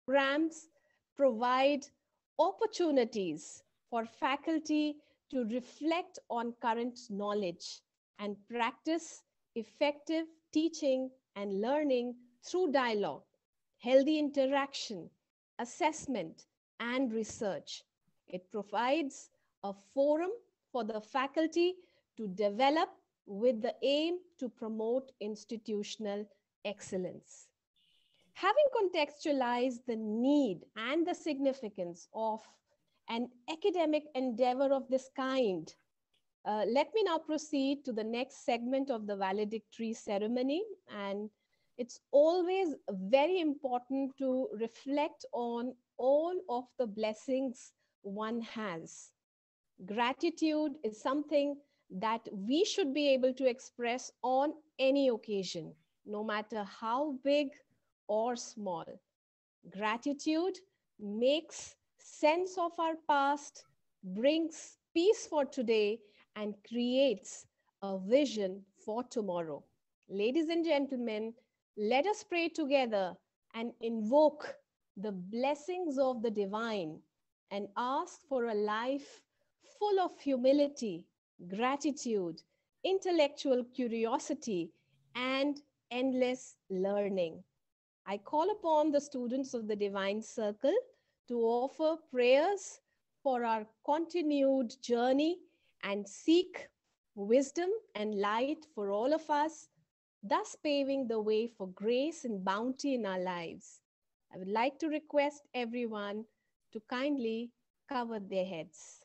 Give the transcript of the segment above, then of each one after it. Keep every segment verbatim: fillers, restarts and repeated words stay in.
programs provide opportunities for faculty to reflect on current knowledge and practice effective teaching and learning through dialogue, healthy interaction, assessment, and research. It provides a forum for the faculty to develop with the aim to promote institutional excellence. Having contextualized the need and the significance of an academic endeavor of this kind, uh, let me now proceed to the next segment of the valedictory ceremony. And it's always very important to reflect on all of the blessings one has. Gratitude is something that we should be able to express on any occasion, no matter how big or small. Gratitude makes sense of our past, brings peace for today, and creates a vision for tomorrow. Ladies and gentlemen, let us pray together and invoke the blessings of the divine and ask for a life full of humility, gratitude, intellectual curiosity, and endless learning. I call upon the students of the Divine Circle to offer prayers for our continued journey and seek wisdom and light for all of us, thus paving the way for grace and bounty in our lives. I would like to request everyone to kindly cover their heads.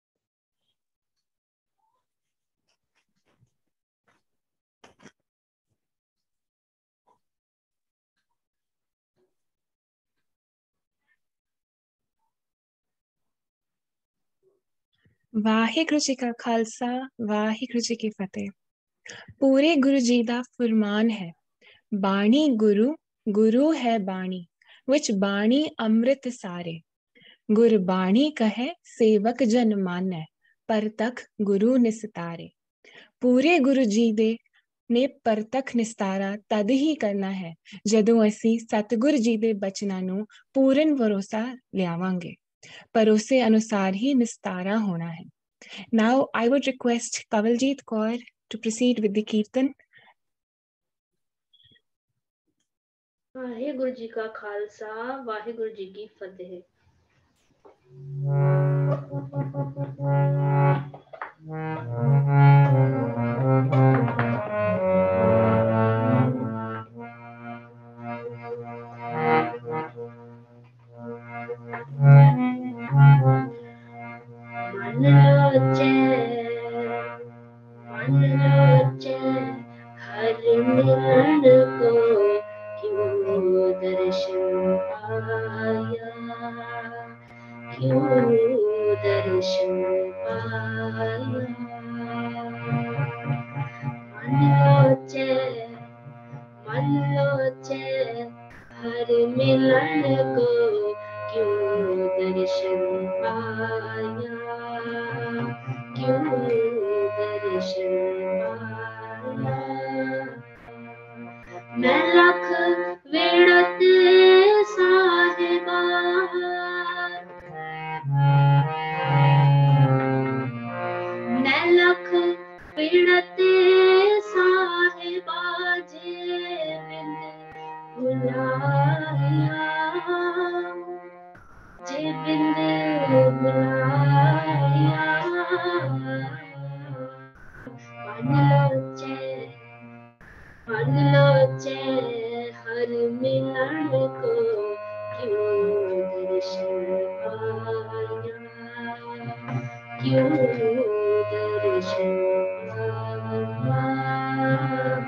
Waheguru ji ਕਾ ਖਾਲਸਾ ਵਾਹਿਗੁਰੂ ਜੀ ਕੀ ਫਤਿਹ। ਪੂਰੇ ਗੁਰੂ ਜੀ ਦਾ ਫਰਮਾਨ ਹੈ, ਬਾਣੀ ਗੁਰੂ ਗੁਰੂ ਹੈ ਬਾਣੀ, ਵਿੱਚ ਬਾਣੀ ਅੰਮ੍ਰਿਤ ਸਾਰੇ। ਗੁਰਬਾਣੀ ਕਹੈ ਸੇਵਕ ਜਨ ਮਾਨੈ, ਪਰਤਖ ਗੁਰੂ ਨਿਸਤਾਰੇ। ਪੂਰੇ ਗੁਰੂ ਜੀ ਦੇ ਨੇ ਪਰਤਖ ਨਿਸਤਾਰਾ ਤਦ ਹੀ ਕਰਨਾ ਹੈ ਜਦੋਂ ਅਸੀਂ ਸਤਿਗੁਰ ਜੀ ਦੇ ਬਚਨਾਂ ਨੂੰ ਪੂਰਨ ਭਰੋਸਾ ਲਿਆਵਾਂਗੇ। ਭਰੋਸੇ ਅਨੁਸਾਰ ਹੀ ਨਿਸਤਾਰਾ ਹੋਣਾ ਹੈ। Now I would request Kavaljeet Kaur to proceed with the Kirtan. Waheguru ji ਕਾ ਖਾਲਸਾ ਵਾਹਿਗੁਰੂ ਜੀ ਕੀ ਫਤਿਹ। ਮਨ ਲੋਚੈ ਮਨ ਲੋਚੈ ਹਰ ਮਿਲਨ ਕੋ ਕਿਉ ਦਰਸ਼ਨ ਪਾਇਆ ਕਿਉ ਦਰਸ਼ਨ ਪਾਇਆ ਮਨ ਲੋਚੈ ਮਨ ਲੋਚੈ ਹਰ ਮਿਲਨ ਕੋ ਕਿਉ ਦਰਸ਼ਨ ਪਾਇਆ ਕਿਉ ਦਰਸ਼ਨ ਪਾਇਆ ਮੈਂ ਲੱਖ ਵੇੜਤ ਸਾਹਿਬਾ ਮੈਂ ਲੱਖ ਵੇੜਤ ਸਾਹਿਬਾ ਜੇ ਬਿੰਦ ਬੁਲਾਇਆ ਜੇ ਬਿੰਦ ਬੁਲਾਇਆ ਮਨ ਲੋਚੈ ਮਨ ਲੋਚੈ ਹਰ ਮਿਲਣ ਕੋ ਕਿਉ ਦਰਸ਼ਨ ਪਾਇਆ ਕਿਉ ਦਰਸ਼ਨ ਪਾਇਆ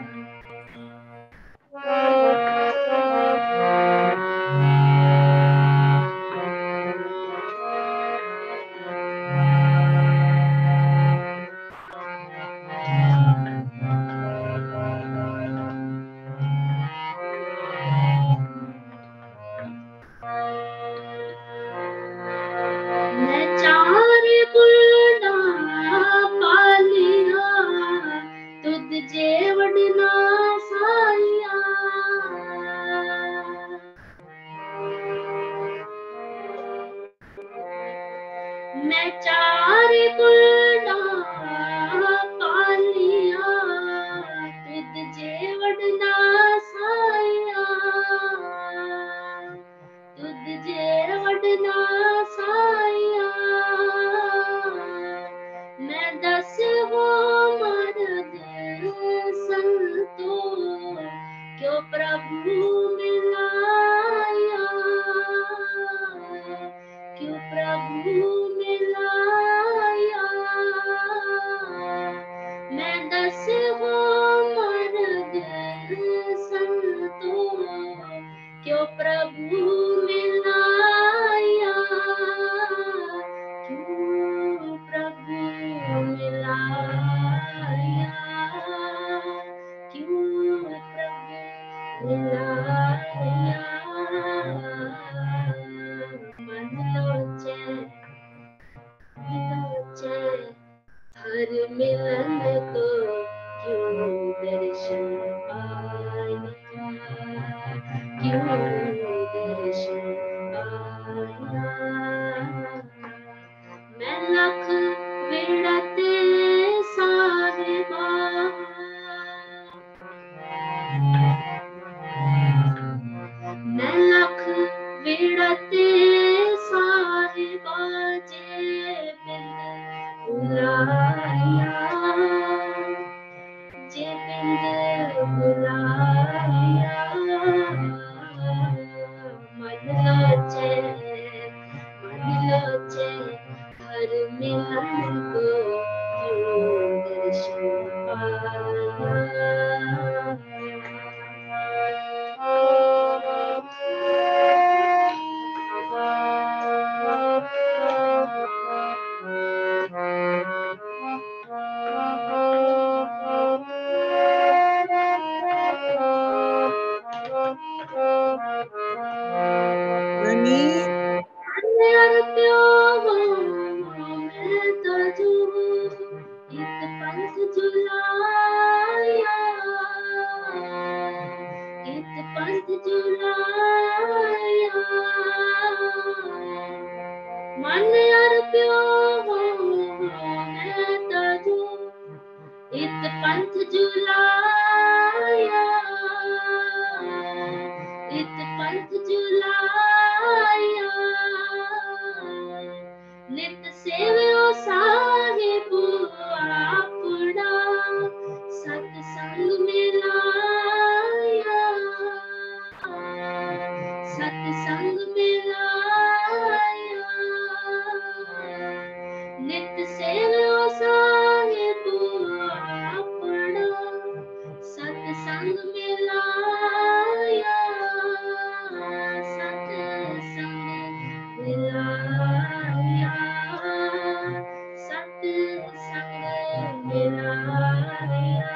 मैं चार कुलना पालिया तुद जे वडना साया तुद जे वडना साया मैं दस वो मर्द संतो क्यों प्रभु मिलाया क्यों प्रभु मिलाया मैं दस वो मर्द संतो क्यों प्रभु मिलाया क्यों प्रभु मिलाया क्यों प्रभु मिलाया मन लोचे लोचे हर मिलन को क्यों दर्शन पाया क्यों दर्शन पाया मैं लख विड़ते साहिबा मैं लख विड़ते साहिबा जे बिंद बुलाया जे बिंद बुलाया मन लोचे मन लोचे हर मिलन को क्यों दर्शन पाया मन यार प्यो मैं तजू इत पंथ जुलाया इत पंथ जुलाया नित सेव्यो साहिब आपड़ा सत्संग मिलाया सत्संग मिलाया नित सेव्यो साहिब आपड़ा सत्संग मिलाया सत्संग मिलाया सत्संग मिलाया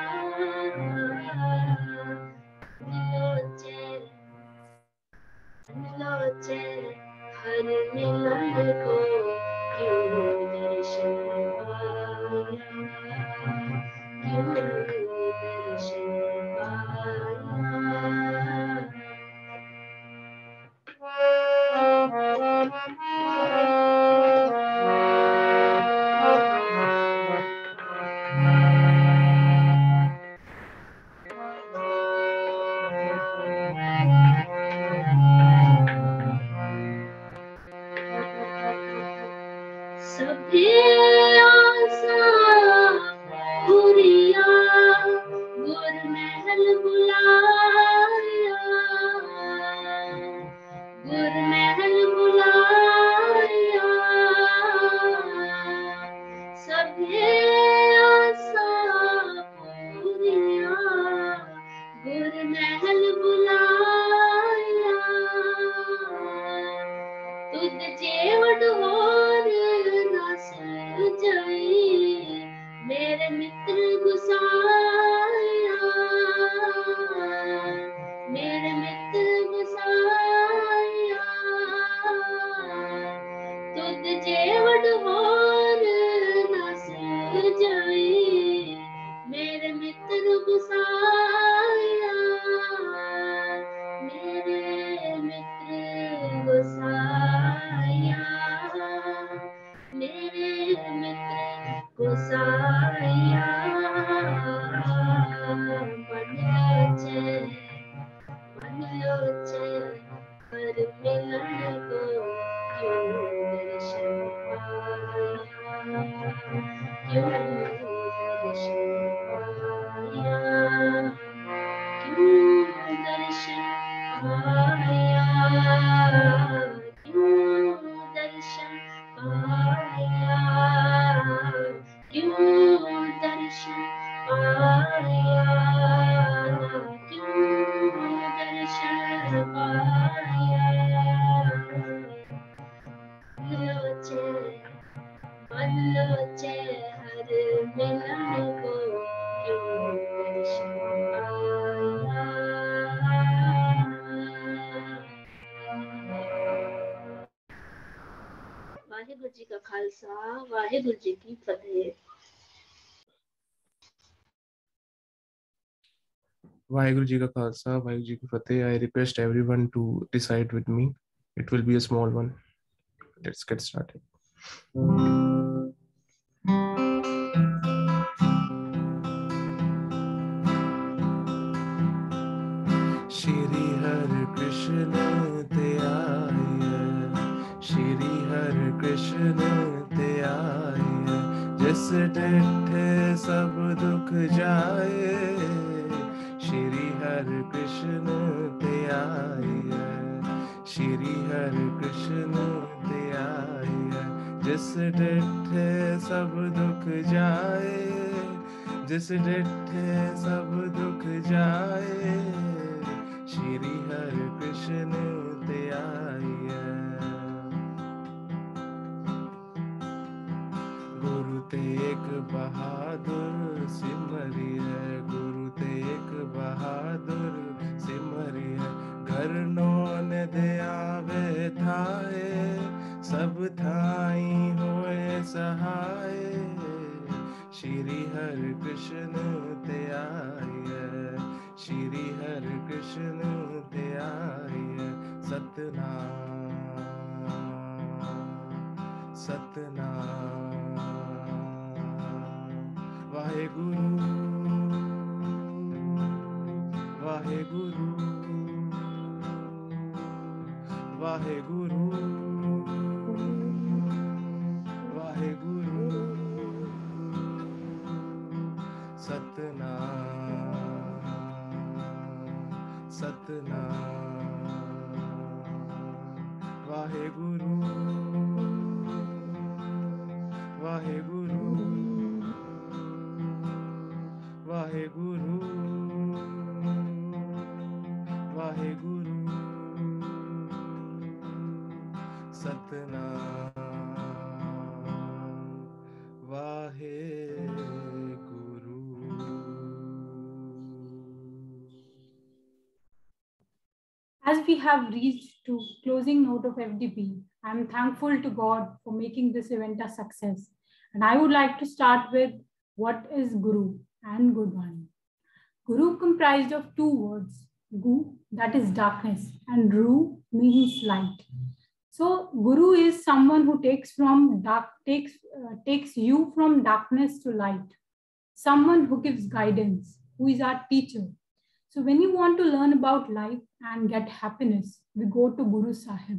लोचे लोचे हर मिलन को क्यों दर्शन पाया क्यों दर्शन सभी आसा पूरिया गुर महल बुलाया गुर महल बुलाया सभी आसा पूरिया गुर महल बुलाया तुद जेवड़ होर नस वाहिगुरु जी का खालसा वाहिगुरु जी की फतेह। Vaheguru Ji ka Khalsa, Vaheguru Ji ki Fateh. I request everyone to recite with me. It will be a small one. Let's get started. Shri Har Krishna te aaya, Shri Har Krishna te aaya, जिस डिठे सब दुख जाए, Shri Har Krishna te aaya, Shri Har Krishna te aaya, जिस डिठे सब दुख जाए, जिस डिठे सब दुख जाए, Shri Har Krishna te aaya। Guru Tegh Bahadur Simri है, गुरु तेग बहादुर सिमरी है, घर नौन दे आवे थाए, सब थाई होए सहाय, Shri Har Krishna te aaya, Shri Har Krishna te aaya। Satnam Satnam Waheguru Waheguru Waheguru Waheguru Satnam Satnam Waheguru Waheguru Waheguru Waheguru Satnam Waheguru. As we have reached to closing note of F D P, I am thankful to God for making this event a success. And I would like to start with what is Guru and Gurbani. Guru comprised of two words, Gu, that is darkness, and Ru means light. So Guru is someone who takes from dark, takes, uh, takes you from darkness to light. Someone who gives guidance, who is our teacher. So when you want to learn about life and get happiness, we go to Guru Sahib.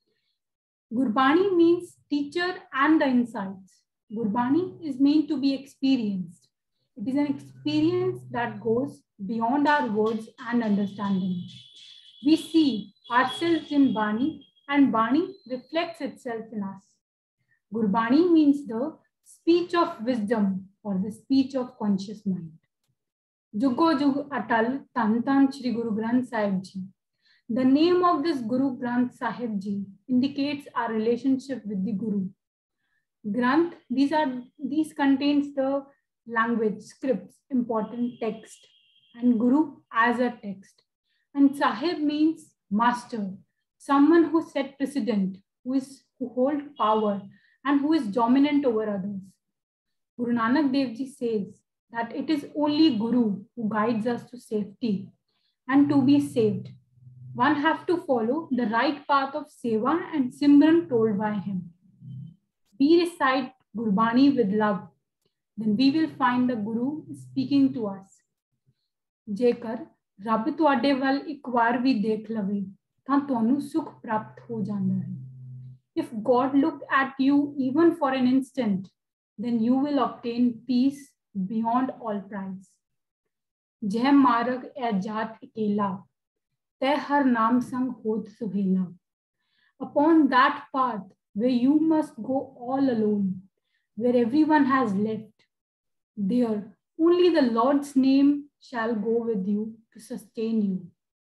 Gurbani means teacher and the insights. Gurbani is meant to be experienced. It is an experience that goes beyond our words and understanding. We see ourselves in Bani and Bani reflects itself in us. Gurbani means the speech of wisdom or the speech of conscious mind. Jugo Jug Atal Tan Tan Shri Guru Granth Sahib Ji. The name of this Guru Granth Sahib Ji indicates our relationship with the Guru. Granth, these are these contains the language, scripts, important text, and Guru as a text. And Sahib means master, someone who set precedent, who is who hold power, and who is dominant over others. Guru Nanak Dev Ji says that it is only Guru who guides us to safety and to be saved. One have to follow the right path of Seva and Simran told by him. We recite Gurbani with love, then we will find the Guru speaking to us. ਜੇਕਰ ਰੱਬ ਤੁਹਾਡੇ ਵੱਲ ਇੱਕ ਵਾਰ ਵੀ ਦੇਖ ਲਵੇ ਤਾਂ ਤੁਹਾਨੂੰ ਸੁਖ ਪ੍ਰਾਪਤ ਹੋ ਜਾਂਦਾ ਹੈ. If God looked at you even for an instant, then you will obtain peace beyond all price. जह मार्ग ए जात अकेला, तै हर नाम संग होत सुहेला. Upon that path where you must go all alone, where everyone has left, there only the Lord's name shall go with you to sustain you.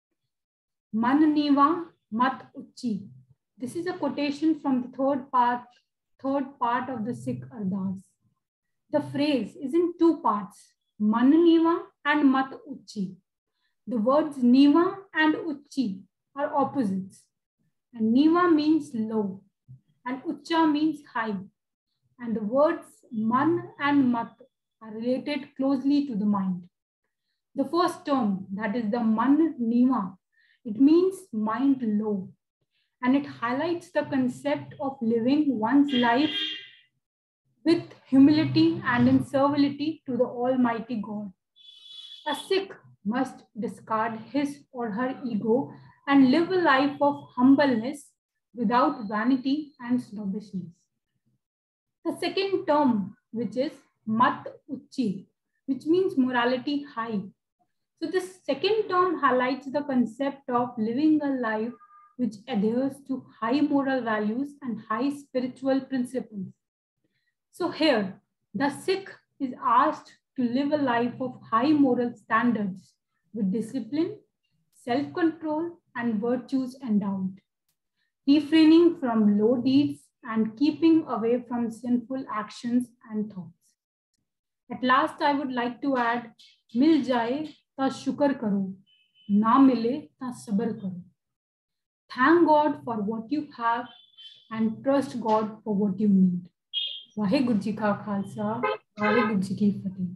Man niva mat uchi. This is a quotation from the third part, third part of the Sikh Ardas. The phrase is in two parts, man niva and mat uchi. The words niva and uchi are opposites. And niva means low and Uchcha means high. And the words man and mat are related closely to the mind. The first term, that is the man niva, it means mind low, and it highlights the concept of living one's life with humility and in servility to the Almighty God. A Sikh must discard his or her ego and live a life of humbleness without vanity and snobbishness. The second term, which is mat uchi, which means morality high. So this second term highlights the concept of living a life which adheres to high moral values and high spiritual principles. So here, the Sikh is asked to live a life of high moral standards with discipline, self-control, and virtues endowed, refraining from low deeds and keeping away from sinful actions and thoughts. At last, I would like to add, mil jaye ta shukar karo, na mile ta sabr karo. Thank God for what you have and trust God for what you need. Vaheguru Ji Ka Khalsa, Vaheguru Ji Ki Fateh.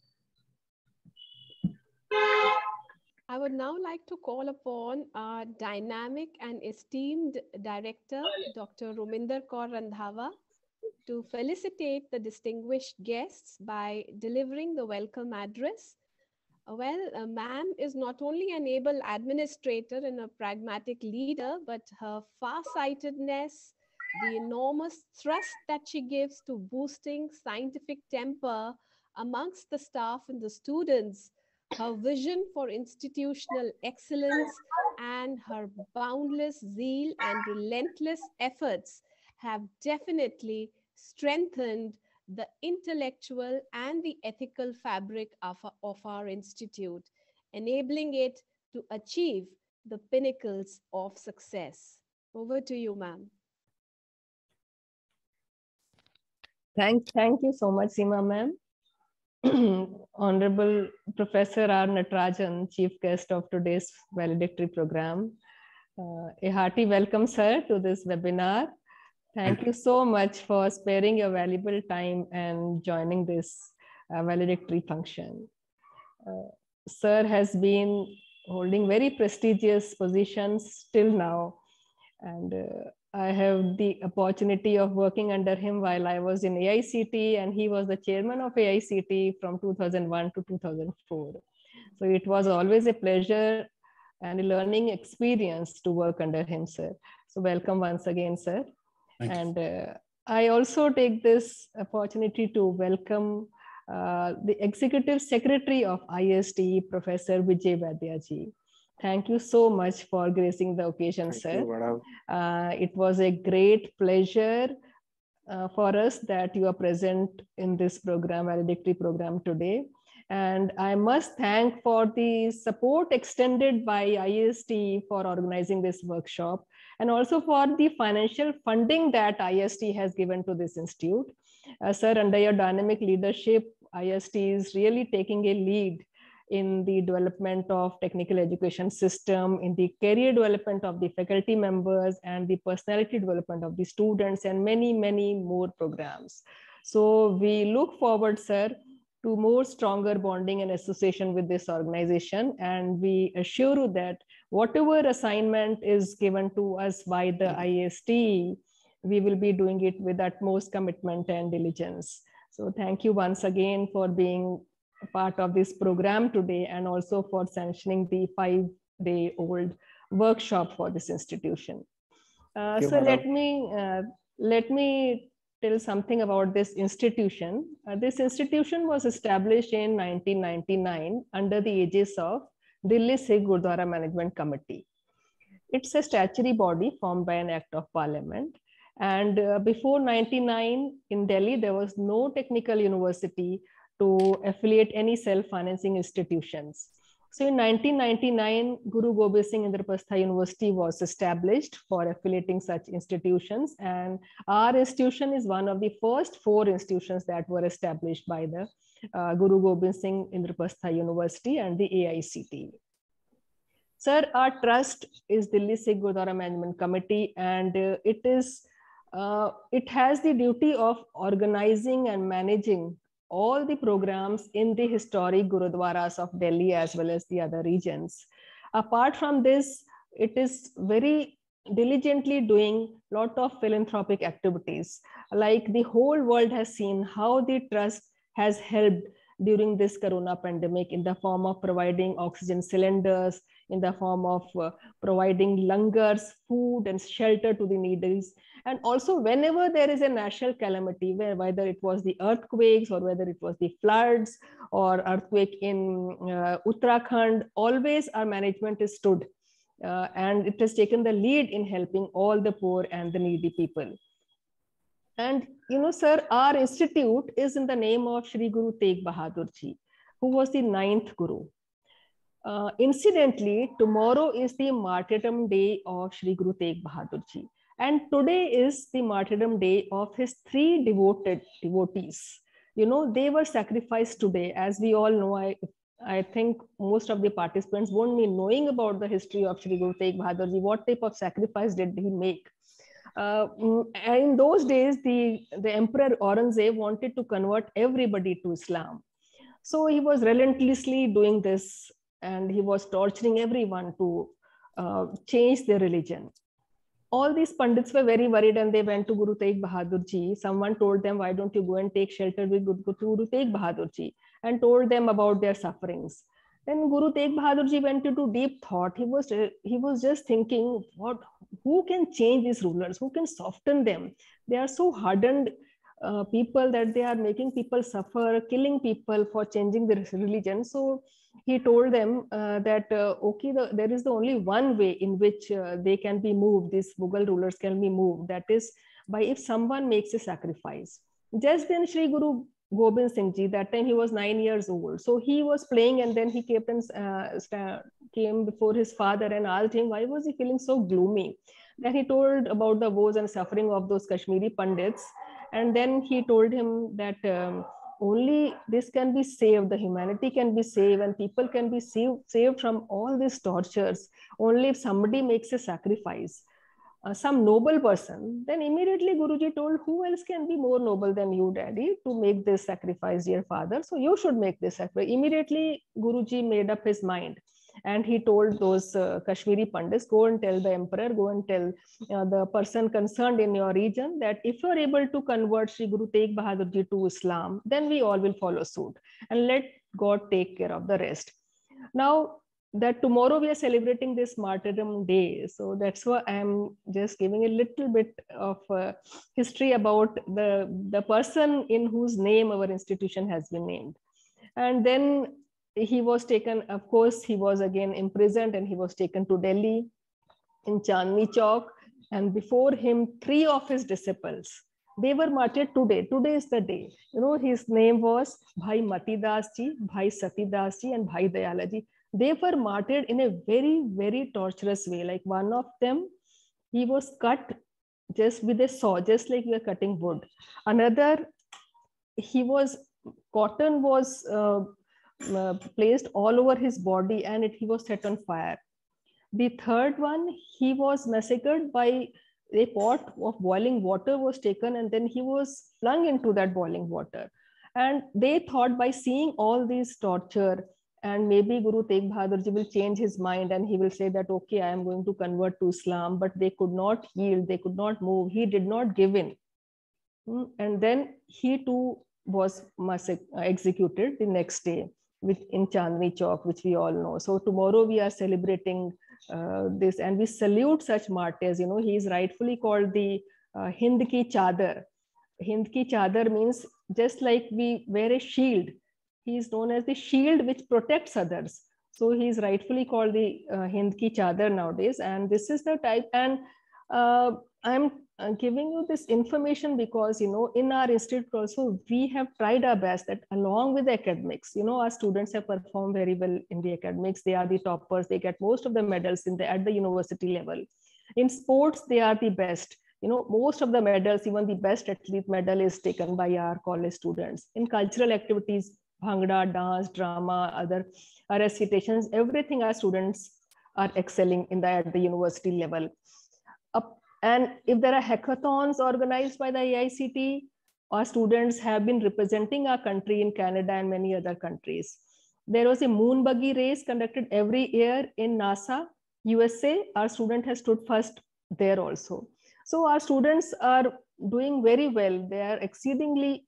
I would now like to call upon our dynamic and esteemed director, Doctor Rominder Kaur Randhawa, to felicitate the distinguished guests by delivering the welcome address. Uh, Well, uh, ma'am is not only an able administrator and a pragmatic leader, but her far-sightedness, the enormous thrust that she gives to boosting scientific temper amongst the staff and the students, her vision for institutional excellence, and her boundless zeal and relentless efforts have definitely strengthened the intellectual and the ethical fabric of, of our institute, enabling it to achieve the pinnacles of success. Over to you, ma'am. Thank, thank you so much, Seema ma'am. Honorable Professor R. Natarajan, Chief Guest of today's valedictory program. Uh, a hearty welcome, sir, to this webinar. Thank you so much for sparing your valuable time and joining this uh, valedictory function. Uh, sir has been holding very prestigious positions till now, and uh, I have the opportunity of working under him while I was in A I C T, and he was the chairman of A I C T from two thousand one to two thousand four. So it was always a pleasure and a learning experience to work under him, sir. So welcome once again, sir. Thank and uh, I also take this opportunity to welcome uh, the Executive Secretary of I S T E, Professor Vijay Vaidyaji. Thank you so much for gracing the occasion, Thank sir. you, Uh, it was a great pleasure uh, for us that you are present in this program, valedictory program today. And I must thank for the support extended by I S T E for organizing this workshop, and also for the financial funding that I S T E has given to this institute. Uh, sir, under your dynamic leadership, I S T E is really taking a lead in the development of technical education system, in the career development of the faculty members, and the personality development of the students, and many, many more programs. So we look forward, sir, to more stronger bonding and association with this organization. And we assure you that whatever assignment is given to us by the I S T E, we will be doing it with utmost commitment and diligence. So thank you once again for being a part of this program today, and also for sanctioning the five-day-old workshop for this institution. Uh, so let me, uh, let me tell something about this institution. Uh, this institution was established in nineteen ninety-nine under the aegis of Delhi Sikh Gurdwara Management Committee. It's a statutory body formed by an act of parliament. And uh, before ninety-nine in Delhi, there was no technical university to affiliate any self-financing institutions. So in nineteen ninety-nine, Guru Gobind Singh Indraprastha University was established for affiliating such institutions. And our institution is one of the first four institutions that were established by the uh, Guru Gobind Singh Indraprastha University and the A I C T E. Sir, our trust is Delhi Sikh Gurdwara Management Committee, and uh, it is Uh, it has the duty of organizing and managing all the programs in the historic Gurudwaras of Delhi as well as the other regions. Apart from this, it is very diligently doing a lot of philanthropic activities. Like the whole world has seen how the trust has helped during this corona pandemic in the form of providing oxygen cylinders, in the form of uh, providing langars, food and shelter to the needy. And also whenever there is a national calamity, where whether it was the earthquakes or whether it was the floods or earthquake in uh, Uttarakhand, always our management is stood uh, and it has taken the lead in helping all the poor and the needy people. And you know, sir, our institute is in the name of Shri Guru Tegh Bahadur Ji, who was the ninth Guru. Uh, incidentally, tomorrow is the martyrdom day of Shri Guru Tegh Bahadur Ji. And today is the martyrdom day of his three devoted devotees. You know, they were sacrificed today. As we all know, I, I think most of the participants won't be knowing about the history of Shri Guru Tegh Bahadur Ji. What type of sacrifice did he make? Uh, in those days, the, the Emperor Aurangzeb wanted to convert everybody to Islam. So he was relentlessly doing this, and he was torturing everyone to uh, change their religion. All these Pandits were very worried, and they went to Guru Tegh Bahadur Ji. Someone told them, why don't you go and take shelter with Guru Tegh Bahadur Ji, and told them about their sufferings. Then Guru Tegh Bahadur Ji went into deep thought. He was, he was just thinking, what, who can change these rulers? Who can soften them? They are so hardened uh, people that they are making people suffer, killing people for changing their religion. So he told them uh, that, uh, okay, the, there is the only one way in which uh, they can be moved, these Mughal rulers can be moved. That is by if someone makes a sacrifice. Just then Shri Guru Gobind Singh Ji, that time he was nine years old. So he was playing, and then he came, and, uh, came before his father and asked him, why was he feeling so gloomy? Then he told about the woes and suffering of those Kashmiri Pandits. And then he told him that um, only this can be saved, the humanity can be saved, and people can be saved, saved from all these tortures only if somebody makes a sacrifice. Uh, some noble person. Then immediately Guruji told, who else can be more noble than you, daddy, to make this sacrifice, dear father? So you should make this sacrifice. Immediately Guruji made up his mind, and he told those uh, Kashmiri Pandits, go and tell the emperor, go and tell uh, the person concerned in your region that if you are able to convert Shri Guru Tegh Bahadur Ji to Islam, then we all will follow suit, and let God take care of the rest. Now, that tomorrow we are celebrating this martyrdom day. So that's why I'm just giving a little bit of uh, history about the, the person in whose name our institution has been named. And then he was taken, of course, he was again imprisoned, and he was taken to Delhi in Chandni Chowk. And before him, three of his disciples, they were martyred today. Today is the day. You know, his name was Bhai Mati Das Ji, Bhai Sati Das Ji, and Bhai Dayala Ji. They were martyred in a very, very torturous way. Like one of them, he was cut just with a saw, just like we are cutting wood. Another, he was, cotton was uh, uh, placed all over his body, and it, he was set on fire. The third one, he was massacred by a pot of boiling water was taken, and then he was flung into that boiling water. And they thought by seeing all these torture, and maybe Guru Tegh Bahadur Ji will change his mind and he will say that, okay, I am going to convert to Islam, but they could not yield, they could not move. He did not give in. And then he too was executed the next day in Chandni Chowk, which we all know. So tomorrow we are celebrating uh, this, and we salute such martyrs. You know, he is rightfully called the uh, Hind Ki Chadar. Hind Ki Chadar means just like we wear a shield. He is known as the shield which protects others. So he is rightfully called the uh, Hind Ki Chadar nowadays. And this is the type, and uh, I'm giving you this information because, you know, in our institute also, we have tried our best that along with the academics, you know, our students have performed very well in the academics. They are the toppers. They get most of the medals in the, at the university level. In sports, they are the best. You know, most of the medals, even the best athlete medal is taken by our college students. In cultural activities, Bhangra, dance, drama, other recitations, everything our students are excelling in the, at the university level. Uh, And if there are hackathons organized by the A I C T E, our students have been representing our country in Canada and many other countries. There was a moon buggy race conducted every year in NASA, U S A. Our student has stood first there also. So our students are doing very well. They are exceedingly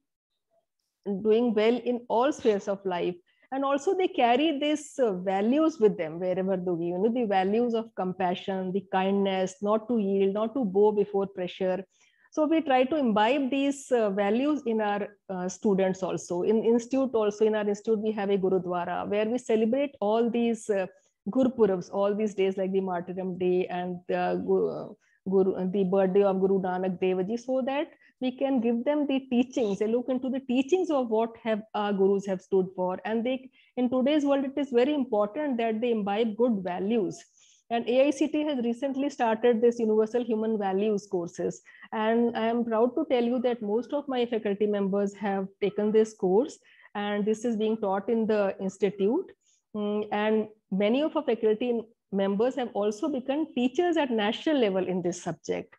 doing well in all spheres of life. And also they carry these uh, values with them wherever they go. You know, the values of compassion, the kindness, not to yield, not to bow before pressure. So we try to imbibe these uh, values in our uh, students also. In institute also, in our institute, we have a Gurudwara where we celebrate all these uh, Gurupurabs, all these days like the Martyrdom Day and uh, Guru, Guru, the birthday of Guru Nanak Dev Ji, so that we can give them the teachings. They look into the teachings of what have our gurus have stood for. And they, in today's world, it is very important that they imbibe good values. And A I C T E has recently started this Universal Human Values courses. And I am proud to tell you that most of my faculty members have taken this course, and this is being taught in the institute. And many of our faculty members have also become teachers at national level in this subject.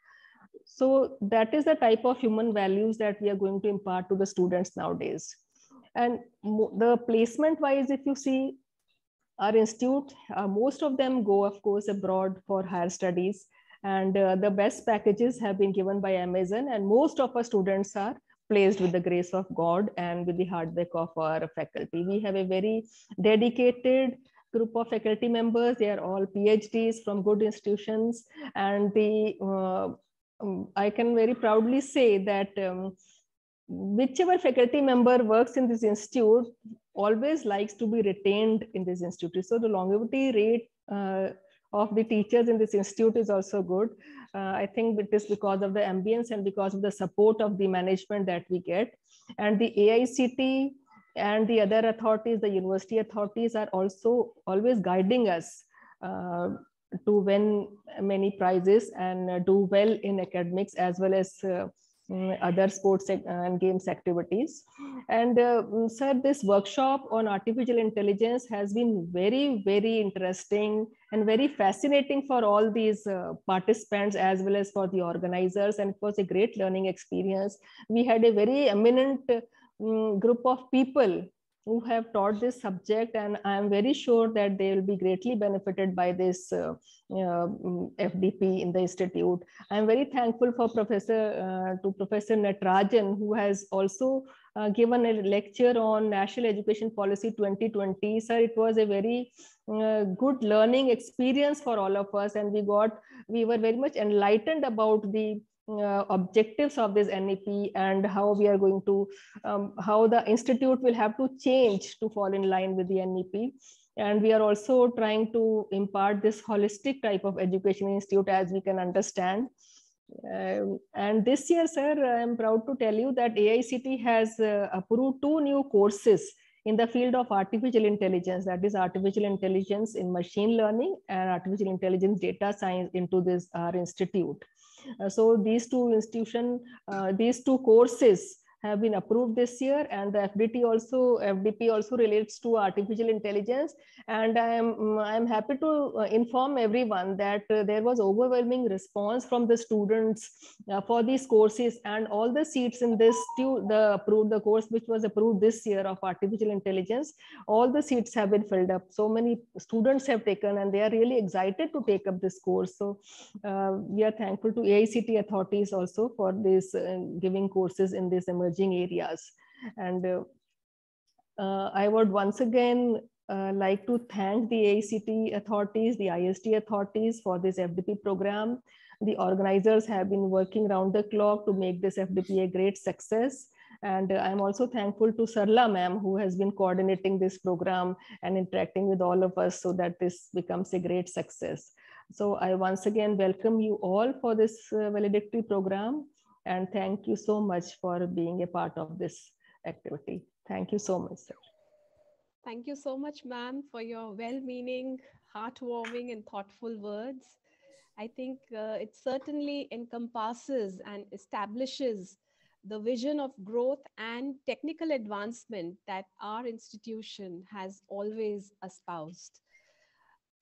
So that is the type of human values that we are going to impart to the students nowadays. And the placement wise, if you see, our institute, uh, most of them go, of course, abroad for higher studies. And uh, the best packages have been given by Amazon. And most of our students are placed with the grace of God and with the hard work of our faculty. We have a very dedicated group of faculty members. They are all PhDs from good institutions. And the uh, um, I can very proudly say that um, whichever faculty member works in this institute always likes to be retained in this institute. So the longevity rate uh, of the teachers in this institute is also good. Uh, I think it is because of the ambience and because of the support of the management that we get. And the A I C T E and the other authorities, the university authorities, are also always guiding us uh, to win many prizes and uh, do well in academics as well as uh, other sports and games activities. And uh, sir, this workshop on artificial intelligence has been very, very interesting and very fascinating for all these uh, participants as well as for the organizers. And it was a great learning experience. We had a very eminent um, group of people who have taught this subject, and I am very sure that they will be greatly benefited by this uh, uh, F D P in the institute. I am very thankful for Professor uh, to Professor Natarajan, who has also uh, given a lecture on National Education Policy twenty twenty. Sir, it was a very uh, good learning experience for all of us, and we got we were very much enlightened about the Uh, objectives of this N E P and how we are going to, um, how the institute will have to change to fall in line with the N E P. And we are also trying to impart this holistic type of education institute, as we can understand. Um, and this year, sir, I am proud to tell you that A I C T E has uh, approved two new courses in the field of artificial intelligence, that is artificial intelligence in machine learning and artificial intelligence data science into this our institute. Uh, so these two institution, uh, these two courses have been approved this year, and the F D T also, F D P also relates to artificial intelligence. And I am I am happy to uh, inform everyone that uh, there was overwhelming response from the students uh, for these courses, and all the seats in this the approved the course which was approved this year of artificial intelligence, all the seats have been filled up. So many students have taken, and they are really excited to take up this course. So uh, we are thankful to A I C T E authorities also for this uh, giving courses in this emerging areas. And uh, uh, I would once again uh, like to thank the A I C T E authorities, the I S T authorities for this F D P program. The organizers have been working round the clock to make this F D P a great success. And uh, I'm also thankful to Sarla ma'am, who has been coordinating this program and interacting with all of us so that this becomes a great success. So I once again welcome you all for this uh, valedictory program. And thank you so much for being a part of this activity. Thank you so much, sir. Thank you so much, ma'am, for your well-meaning, heartwarming, and thoughtful words. I think uh, it certainly encompasses and establishes the vision of growth and technical advancement that our institution has always espoused.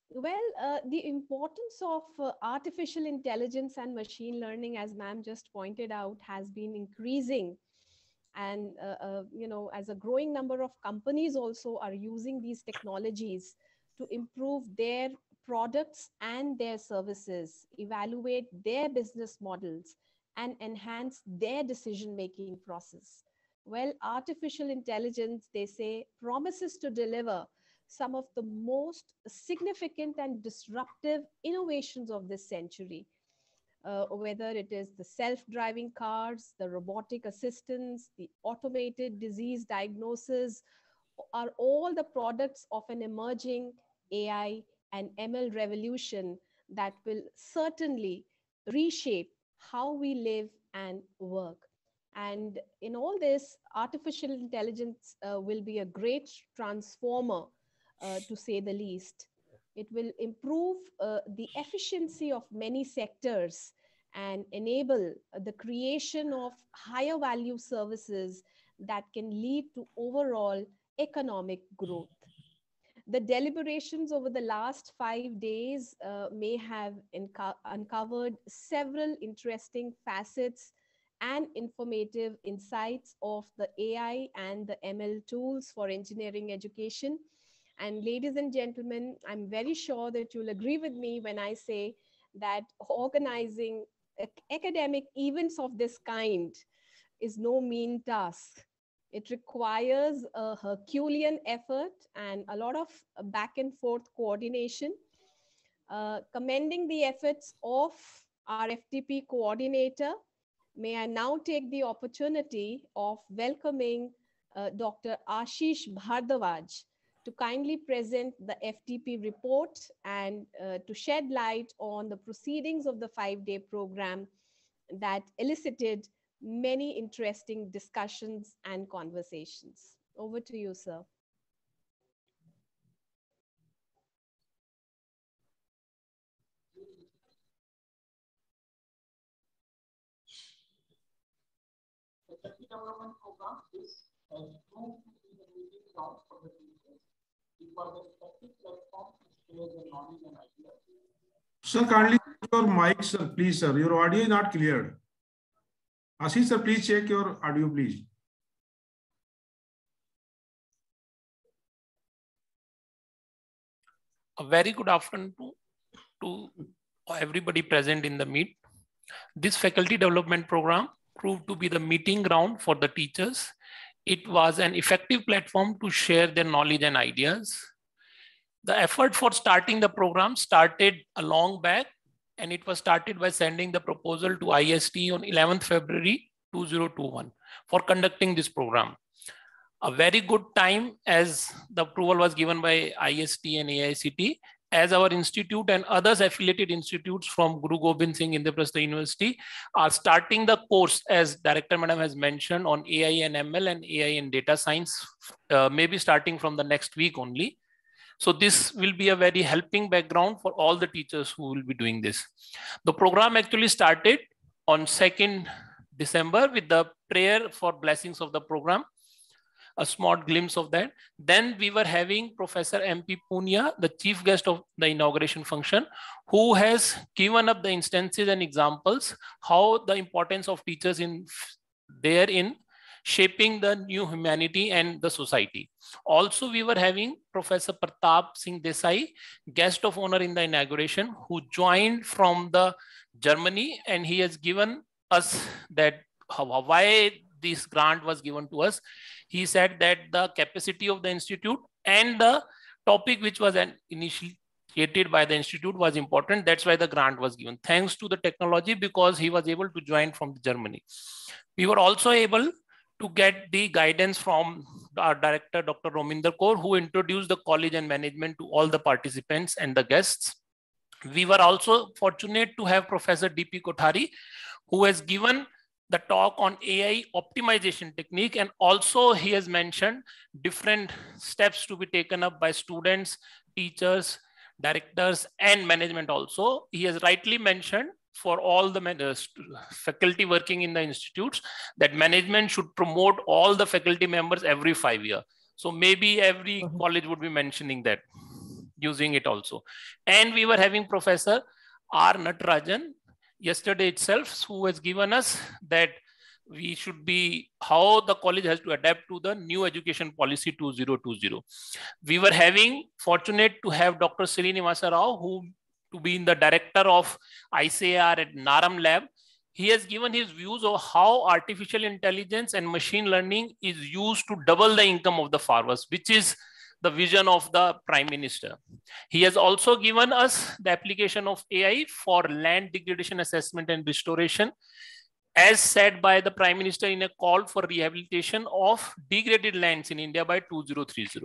Well, uh, the importance of uh, artificial intelligence and machine learning, as ma'am just pointed out, has been increasing. And, uh, uh, you know, as a growing number of companies also are using these technologies to improve their products and their services, evaluate their business models, and enhance their decision-making process. Well, artificial intelligence, they say, promises to deliver some of the most significant and disruptive innovations of this century, uh, whether it is the self-driving cars, the robotic assistants, the automated disease diagnosis, are all the products of an emerging A I and M L revolution that will certainly reshape how we live and work. And in all this, artificial intelligence uh, will be a great transformer, uh, to say the least. It will improve uh, the efficiency of many sectors and enable the creation of higher value services that can lead to overall economic growth. The deliberations over the last five days uh, may have uncovered several interesting facets and informative insights of the A I and the M L tools for engineering education. And ladies and gentlemen, I'm very sure that you'll agree with me when I say that organizing academic events of this kind is no mean task. It requires a Herculean effort and a lot of back and forth coordination. Uh, commending the efforts of our F T P coordinator, may I now take the opportunity of welcoming uh, Doctor Ashish Bhardwaj to kindly present the F T P report and uh, to shed light on the proceedings of the five-day program that elicited many interesting discussions and conversations. Over to you, sir. Development program is a proved to be the meeting ground for the teachers. It was a effective platform to share the knowledge and ideas. Sir, kindly check your mic, sir, please, sir. Your audio is not clear. Ashish, sir, please check your audio, please. A very good afternoon to, to everybody present in the meet. This faculty development program proved to be the meeting ground for the teachers. It was an effective platform to share their knowledge and ideas. The effort for starting the program started a long back, and it was started by sending the proposal to I S T on eleventh February two thousand twenty-one for conducting this program. A very good time, as the approval was given by I S T and A I C T, as our institute and others affiliated institutes from Guru Gobind Singh Indraprastha University are starting the course, as Director Madam has mentioned, on A I and M L and A I and data science, uh, maybe starting from the next week only. So this will be a very helping background for all the teachers who will be doing this. The program actually started on second December with the prayer for blessings of the program. A small glimpse of that. Then we were having Professor M P Punia, the chief guest of the inauguration function, who has given up the instances and examples, how the importance of teachers in there in shaping the new humanity and the society. Also, we were having Professor Pratap Singh Desai, guest of honor in the inauguration, who joined from the Germany, and he has given us that why this grant was given to us. He said that the capacity of the institute and the topic which was initiated by the institute was important. That's why the grant was given. Thanks to the technology, because he was able to join from Germany. We were also able to get the guidance from our director, Doctor Rominder Kaur, who introduced the college and management to all the participants and the guests. We were also fortunate to have Professor D P Kothari, who has given the talk on A I optimization technique, and also he has mentioned different steps to be taken up by students, teachers, directors, and management also. He has rightly mentioned for all the faculty working in the institutes that management should promote all the faculty members every five years. So maybe every college would be mentioning that. using it also. And we were having Professor R. Natarajan yesterday itself, who has given us that we should be, how the college has to adapt to the new education policy two thousand twenty. We were having fortunate to have Doctor Srinivasa Rao, who to be in the director of I C A R at Naram Lab. He has given his views of how artificial intelligence and machine learning is used to double the income of the farmers, which is the vision of the Prime Minister. He has also given us the application of A I for land degradation assessment and restoration, as said by the Prime Minister in a call for rehabilitation of degraded lands in India by two thousand thirty.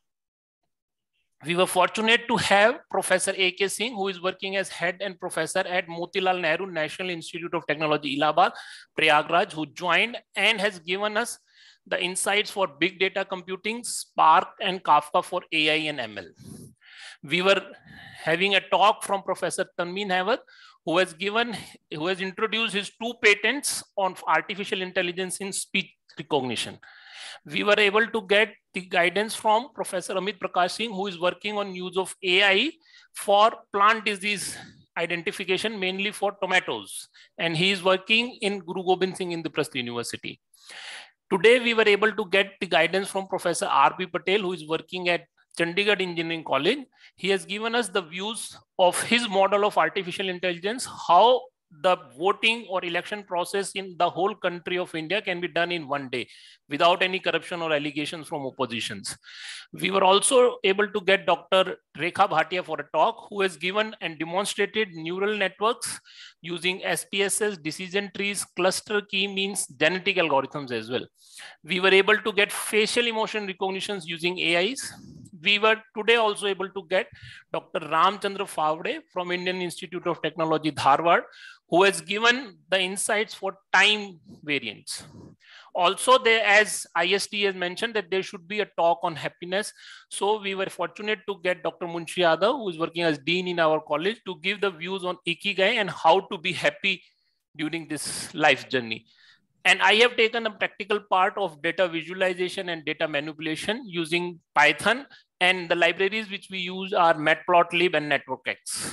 We were fortunate to have Professor A K Singh, who is working as head and professor at Motilal Nehru National Institute of Technology, Allahabad, Prayagraj, who joined and has given us the insights for big data computing, Spark and Kafka for A I and M L. We were having a talk from Professor Tanveen Hayward, who has given, who has introduced his two patents on artificial intelligence in speech recognition. We were able to get the guidance from Professor Amit Prakash Singh, who is working on use of A I for plant disease identification, mainly for tomatoes. And he is working in Guru Gobind Singh Indraprastha University. Today, we were able to get the guidance from Professor R B Patel, who is working at Chandigarh Engineering College. He has given us the views of his model of artificial intelligence, how the voting or election process in the whole country of India can be done in one day without any corruption or allegations from oppositions. We were also able to get Doctor Rekha Bhatia for a talk, who has given and demonstrated neural networks using S P S S, decision trees, cluster key means, genetic algorithms as well. We were able to get facial emotion recognitions using A Is. We were today also able to get Doctor Ramchandra Favde from Indian Institute of Technology, Dharwad, who has given the insights for time variants. Also, there, as I S T has mentioned, that there should be a talk on happiness. So we were fortunate to get Doctor Munshi Yadav, who is working as dean in our college, to give the views on Ikigai and how to be happy during this life journey. And I have taken a practical part of data visualization and data manipulation using Python, and the libraries which we use are Matplotlib and NetworkX.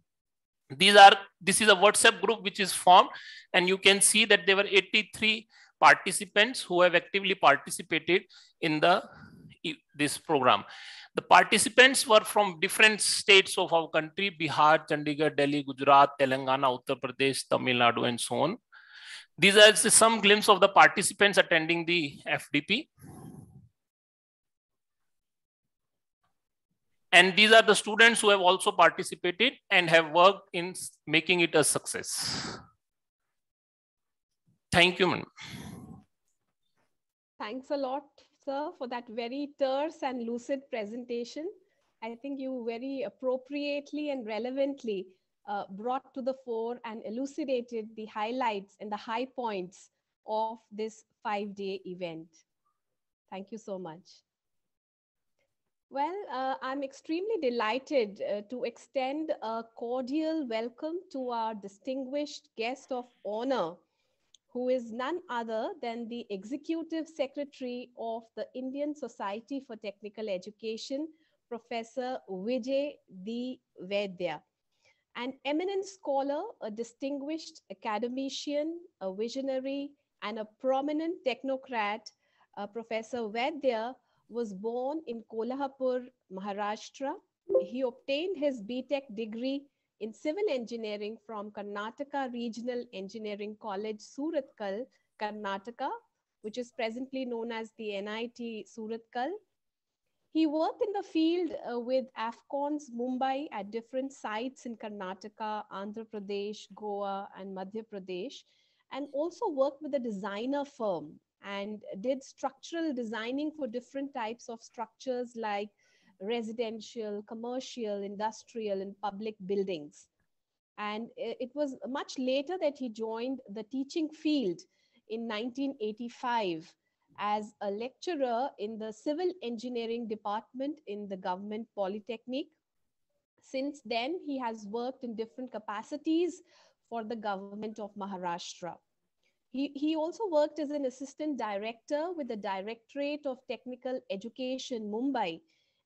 These are, this is a WhatsApp group which is formed, and you can see that there were eighty-three participants who have actively participated in the this program. The participants were from different states of our country: Bihar, Chandigarh, Delhi, Gujarat, Telangana, Uttar Pradesh, Tamil Nadu, and so on. These are some glimpse of the participants attending the F D P. And these are the students who have also participated and have worked in making it a success. Thank you, ma'am. Thanks a lot, sir, for that very terse and lucid presentation. I think you very appropriately and relevantly uh, brought to the fore and elucidated the highlights and the high points of this five-day event. Thank you so much. Well, uh, I'm extremely delighted uh, to extend a cordial welcome to our distinguished guest of honor, who is none other than the Executive Secretary of the Indian Society for Technical Education, Professor Vijay D. Vaidya. An eminent scholar, a distinguished academician, a visionary, and a prominent technocrat, uh, Professor Vaidya was born in Kolhapur, Maharashtra. He obtained his B Tech degree in civil engineering from Karnataka Regional Engineering College, Surathkal, Karnataka, which is presently known as the N I T Surathkal. He worked in the field uh, with Afcons Mumbai at different sites in Karnataka, Andhra Pradesh, Goa, and Madhya Pradesh, and also worked with a designer firm and did structural designing for different types of structures like residential, commercial, industrial, and public buildings. And it was much later that he joined the teaching field in nineteen eighty-five as a lecturer in the civil engineering department in the government polytechnic. Since then, he has worked in different capacities for the government of Maharashtra. He, he also worked as an assistant director with the Directorate of Technical Education, Mumbai,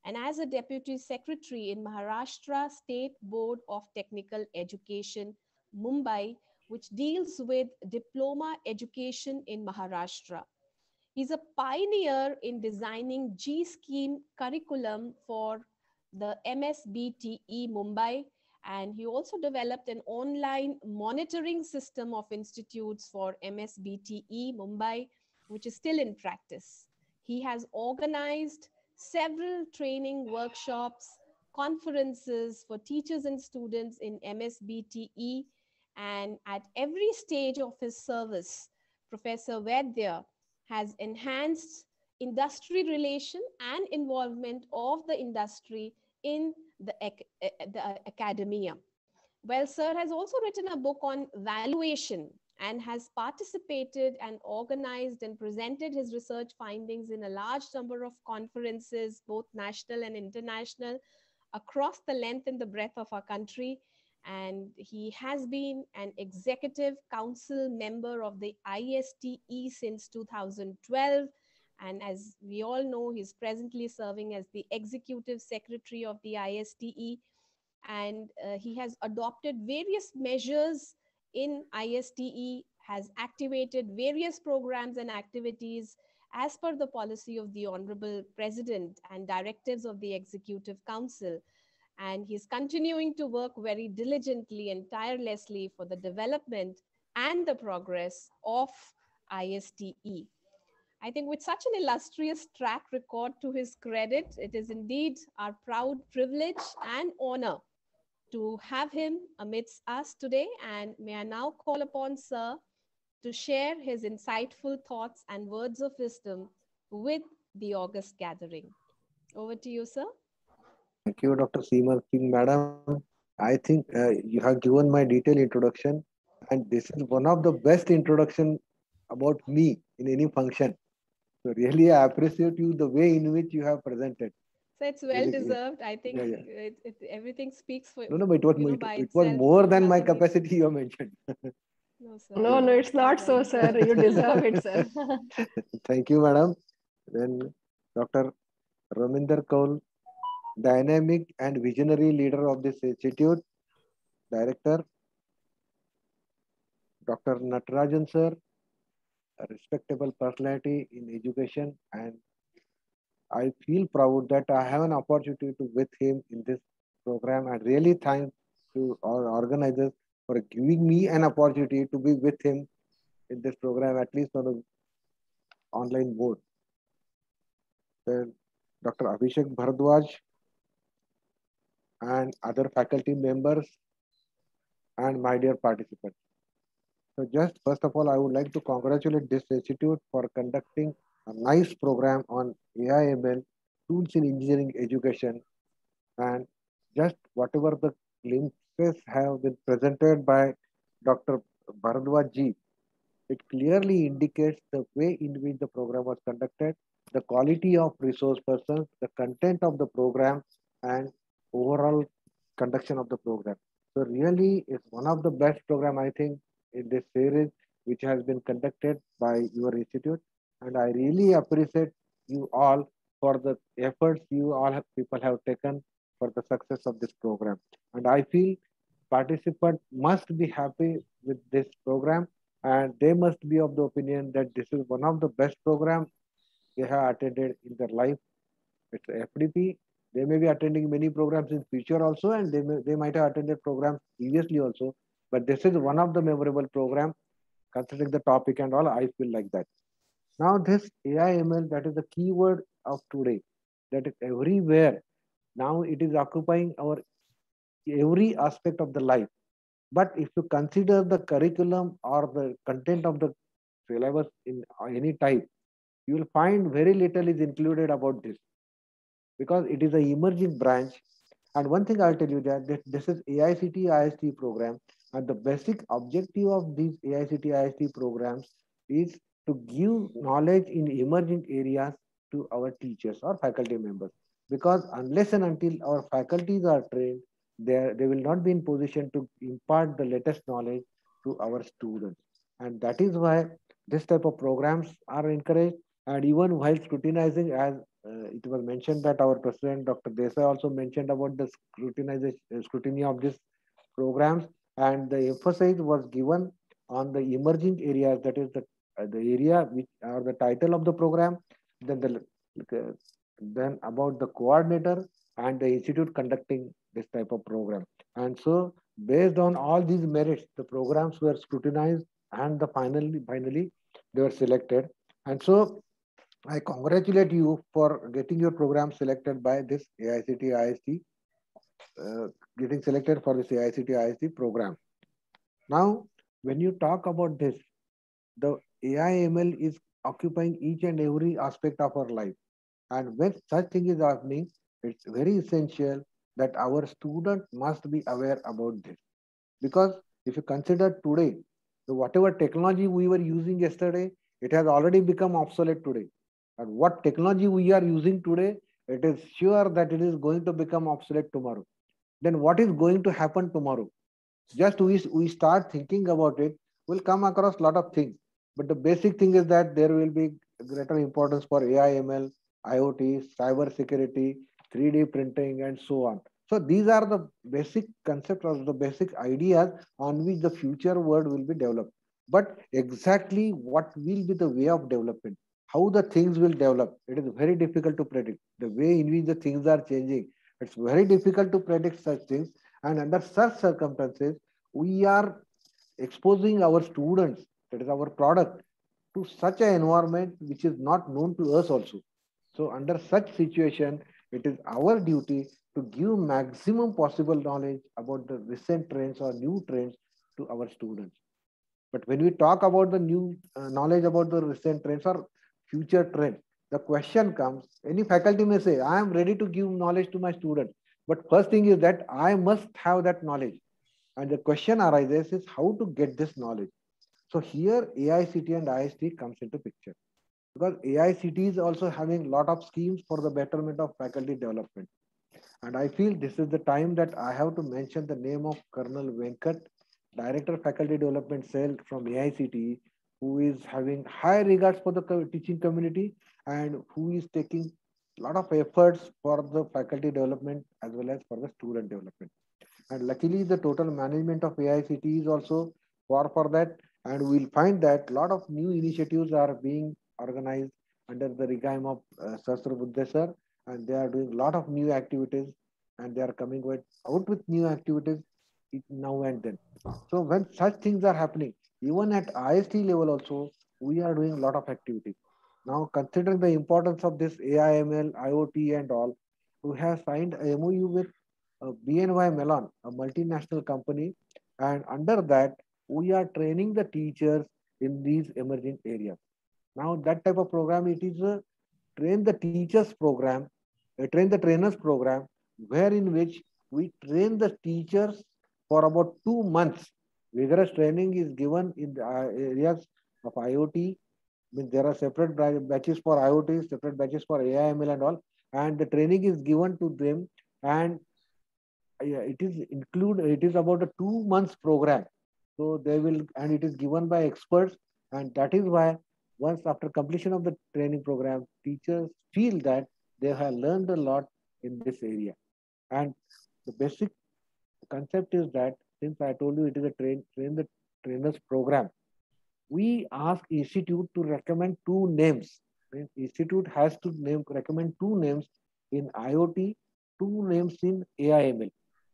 and as a Deputy Secretary in Maharashtra State Board of Technical Education, Mumbai, which deals with diploma education in Maharashtra. He's a pioneer in designing G-Scheme curriculum for the M S B T E Mumbai, and he also developed an online monitoring system of institutes for M S B T E Mumbai, which is still in practice. He has organized several training workshops, conferences for teachers and students in M S B T E, and at every stage of his service, Professor Vaidya has enhanced industry relation and involvement of the industry in the, the academia. Well, sir has also written a book on valuation and has participated and organized and presented his research findings in a large number of conferences, both national and international, across the length and the breadth of our country. And he has been an executive council member of the I S T E since two thousand twelve. And as we all know, he's presently serving as the executive secretary of the I S T E. And uh, he has adopted various measures in I S T E, has activated various programs and activities as per the policy of the Honorable President and directives of the Executive Council. And he's continuing to work very diligently and tirelessly for the development and the progress of I S T E. I think with such an illustrious track record to his credit, it is indeed our proud privilege and honor to have him amidst us today. And may I now call upon Sir to share his insightful thoughts and words of wisdom with the August gathering. Over to you, sir. Thank you, Doctor Seema Singh, Madam. I think uh, you have given my detailed introduction, and this is one of the best introduction about me in any function. So really, I appreciate you the way in which you have presented. So it's well really, deserved. I think yeah, yeah. It, it, everything speaks for no, no, but it was, it, it was more than my capacity you mentioned. No, sir. No, no, it's not so, sir. You deserve it, sir. Thank you, Madam. Then Doctor Raminder Kaul, dynamic and visionary leader of this institute, Director. Doctor Natarajan, sir, a respectable personality in education, and I feel proud that I have an opportunity to with him in this program, and really thank to our organizers for giving me an opportunity to be with him in this program, at least on the online board. Then Doctor Abhishek Bharadwaj and other faculty members and my dear participants. So just first of all, I would like to congratulate this institute for conducting a nice program on A I M L, tools in engineering education, and just whatever the glimpses have been presented by Doctor Bharadwaj ji, it clearly indicates the way in which the program was conducted, the quality of resource persons, the content of the program, and overall conduction of the program. So really, it's one of the best program, I think, in this series, which has been conducted by your institute. And I really appreciate you all for the efforts you all have, people have taken for the success of this program. And I feel participants must be happy with this program, and they must be of the opinion that this is one of the best programs they have attended in their life. It's F D P. They may be attending many programs in future also, and they, may, they might have attended programs previously also. But this is one of the memorable programs, considering the topic and all, I feel like that. Now this A I M L, that is the keyword of today, that is everywhere. Now it is occupying our every aspect of the life. But if you consider the curriculum or the content of the syllabus in any type, you will find very little is included about this, because it is an emerging branch. And one thing I'll tell you that, that this is A I C T E I S T program, and the basic objective of these A I C T E I S T programs is to give knowledge in emerging areas to our teachers or faculty members. Because unless and until our faculties are trained, they, they will not be in position to impart the latest knowledge to our students. And that is why this type of programs are encouraged. And even while scrutinizing, as uh, it was mentioned that our president, Doctor Desai, also mentioned about the scrutinization, uh, scrutiny of these programs, and the emphasis was given on the emerging areas. That is the uh, the area which are the title of the program, then the uh, then about the coordinator and the institute conducting this type of program. And so, based on all these merits, the programs were scrutinized, and the finally finally they were selected. And so, I congratulate you for getting your program selected by this A I C T I S T, uh, getting selected for this A I C T I S T program. Now, when you talk about this, the A I M L is occupying each and every aspect of our life. And when such thing is happening, it's very essential that our student must be aware about this. Because if you consider today, the whatever technology we were using yesterday, it has already become obsolete today. And what technology we are using today, it is sure that it is going to become obsolete tomorrow. Then what is going to happen tomorrow? Just we, we start thinking about it, we'll come across a lot of things. But the basic thing is that there will be greater importance for A I M L, IoT, cyber security, three D printing, and so on. So these are the basic concepts or the basic ideas on which the future world will be developed. But exactly what will be the way of development, how the things will develop, it is very difficult to predict. The way in which the things are changing, it's very difficult to predict such things. And under such circumstances, we are exposing our students, that is our product, to such an environment which is not known to us also. So under such situation, it is our duty to give maximum possible knowledge about the recent trends or new trends to our students. But when we talk about the new uh, knowledge about the recent trends or future trends, the question comes, any faculty may say, I am ready to give knowledge to my students. But first thing is that I must have that knowledge. And the question arises is how to get this knowledge. So here A I C T and I S T comes into picture. Because A I C T is also having a lot of schemes for the betterment of faculty development. And I feel this is the time that I have to mention the name of Colonel Venkat, Director Faculty Development Cell from A I C T E, who is having high regards for the teaching community and who is taking a lot of efforts for the faculty development as well as for the student development. And luckily, the total management of A I C T E is also for, for that. And we'll find that a lot of new initiatives are being organized under the regime of uh, Sastra Buddha sir, and they are doing a lot of new activities, and they are coming with, out with new activities now and then. So when such things are happening, even at I S T level also, we are doing a lot of activities. Now, considering the importance of this A I M L, IoT and all, we have signed a M O U with uh, B N Y Mellon, a multinational company, and under that, we are training the teachers in these emerging areas. Now, that type of program, it is a train the teachers program, a train the trainers program, where in which we train the teachers for about two months. Vigorous training is given in the uh, areas of IoT. I mean, there are separate batches for IoT, separate batches for A I M L and all, and the training is given to them, and it is include. It is about a two months program. So they will, and it is given by experts, and that is why once after completion of the training program, teachers feel that they have learned a lot in this area. And the basic concept is that, since I told you it is a train, train the trainers program, we ask institute to recommend two names. The institute has to name recommend two names in IoT, two names in A I M L.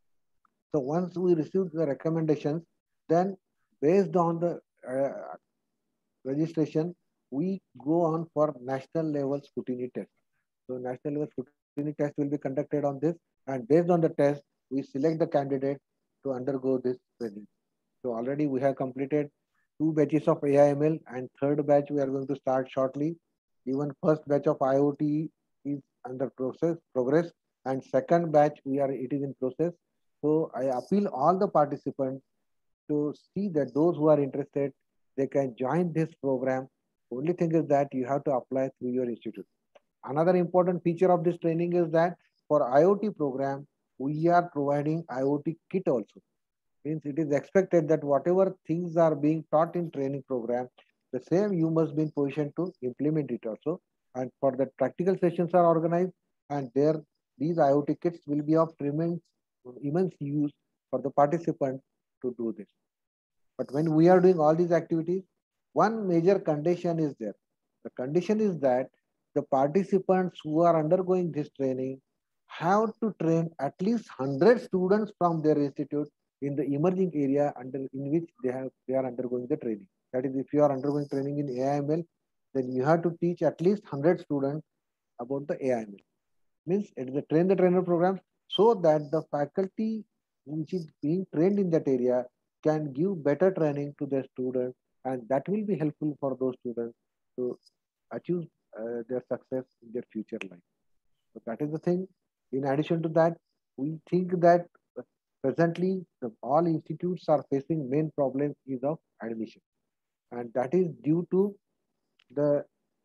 So once we receive the recommendations, then based on the uh, registration, we go on for national level scrutiny test. So national level scrutiny test will be conducted on this, and based on the test, we select the candidate to undergo this training. So already we have completed two batches of A I M L, and third batch we are going to start shortly. Even first batch of IoT is under process progress, and second batch we are it is in process. So I appeal all the participants to see that those who are interested, they can join this program. Only thing is that you have to apply through your institute. Another important feature of this training is that for IoT program, we are providing IoT kit also. Means it is expected that whatever things are being taught in training program, the same you must be in position to implement it also. And for that, practical sessions are organized, and there these I O T kits will be of tremendous, immense use for the participants to do this. But when we are doing all these activities, one major condition is there. The condition is that the participants who are undergoing this training have to train at least one hundred students from their institute in the emerging area under in which they have they are undergoing the training. That is, if you are undergoing training in A I M L, then you have to teach at least one hundred students about the A I M L. Means it is a train the trainer program, so that the faculty which is being trained in that area can give better training to their students, and that will be helpful for those students to achieve uh, their success in their future life. So that is the thing. In addition to that, we think that presently the, all institutes are facing main problem is of admission, and that is due to the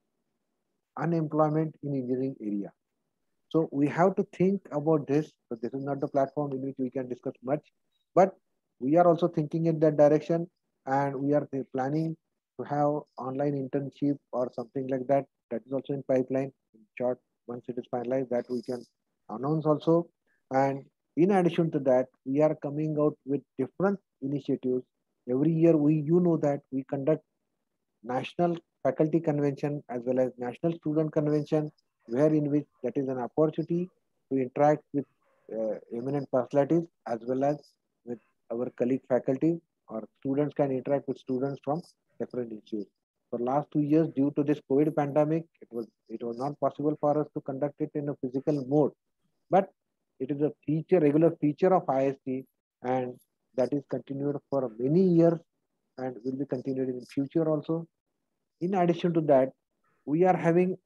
unemployment in engineering area. So we have to think about this. So this is not the platform in which we can discuss much, but we are also thinking in that direction, and we are planning to have online internship or something like that. That is also in pipeline. In short, once it is finalized, that we can announce also. And in addition to that, we are coming out with different initiatives. Every year, we you know that we conduct national faculty convention as well as national student convention, where in which that is an opportunity to interact with uh, eminent personalities as well as with our colleague faculty, or students can interact with students from different institutes. For last two years, due to this COVID pandemic, it was it was not possible for us to conduct it in a physical mode, but it is a feature, regular feature of I S T, and that is continued for many years and will be continued in future also. In addition to that, we are having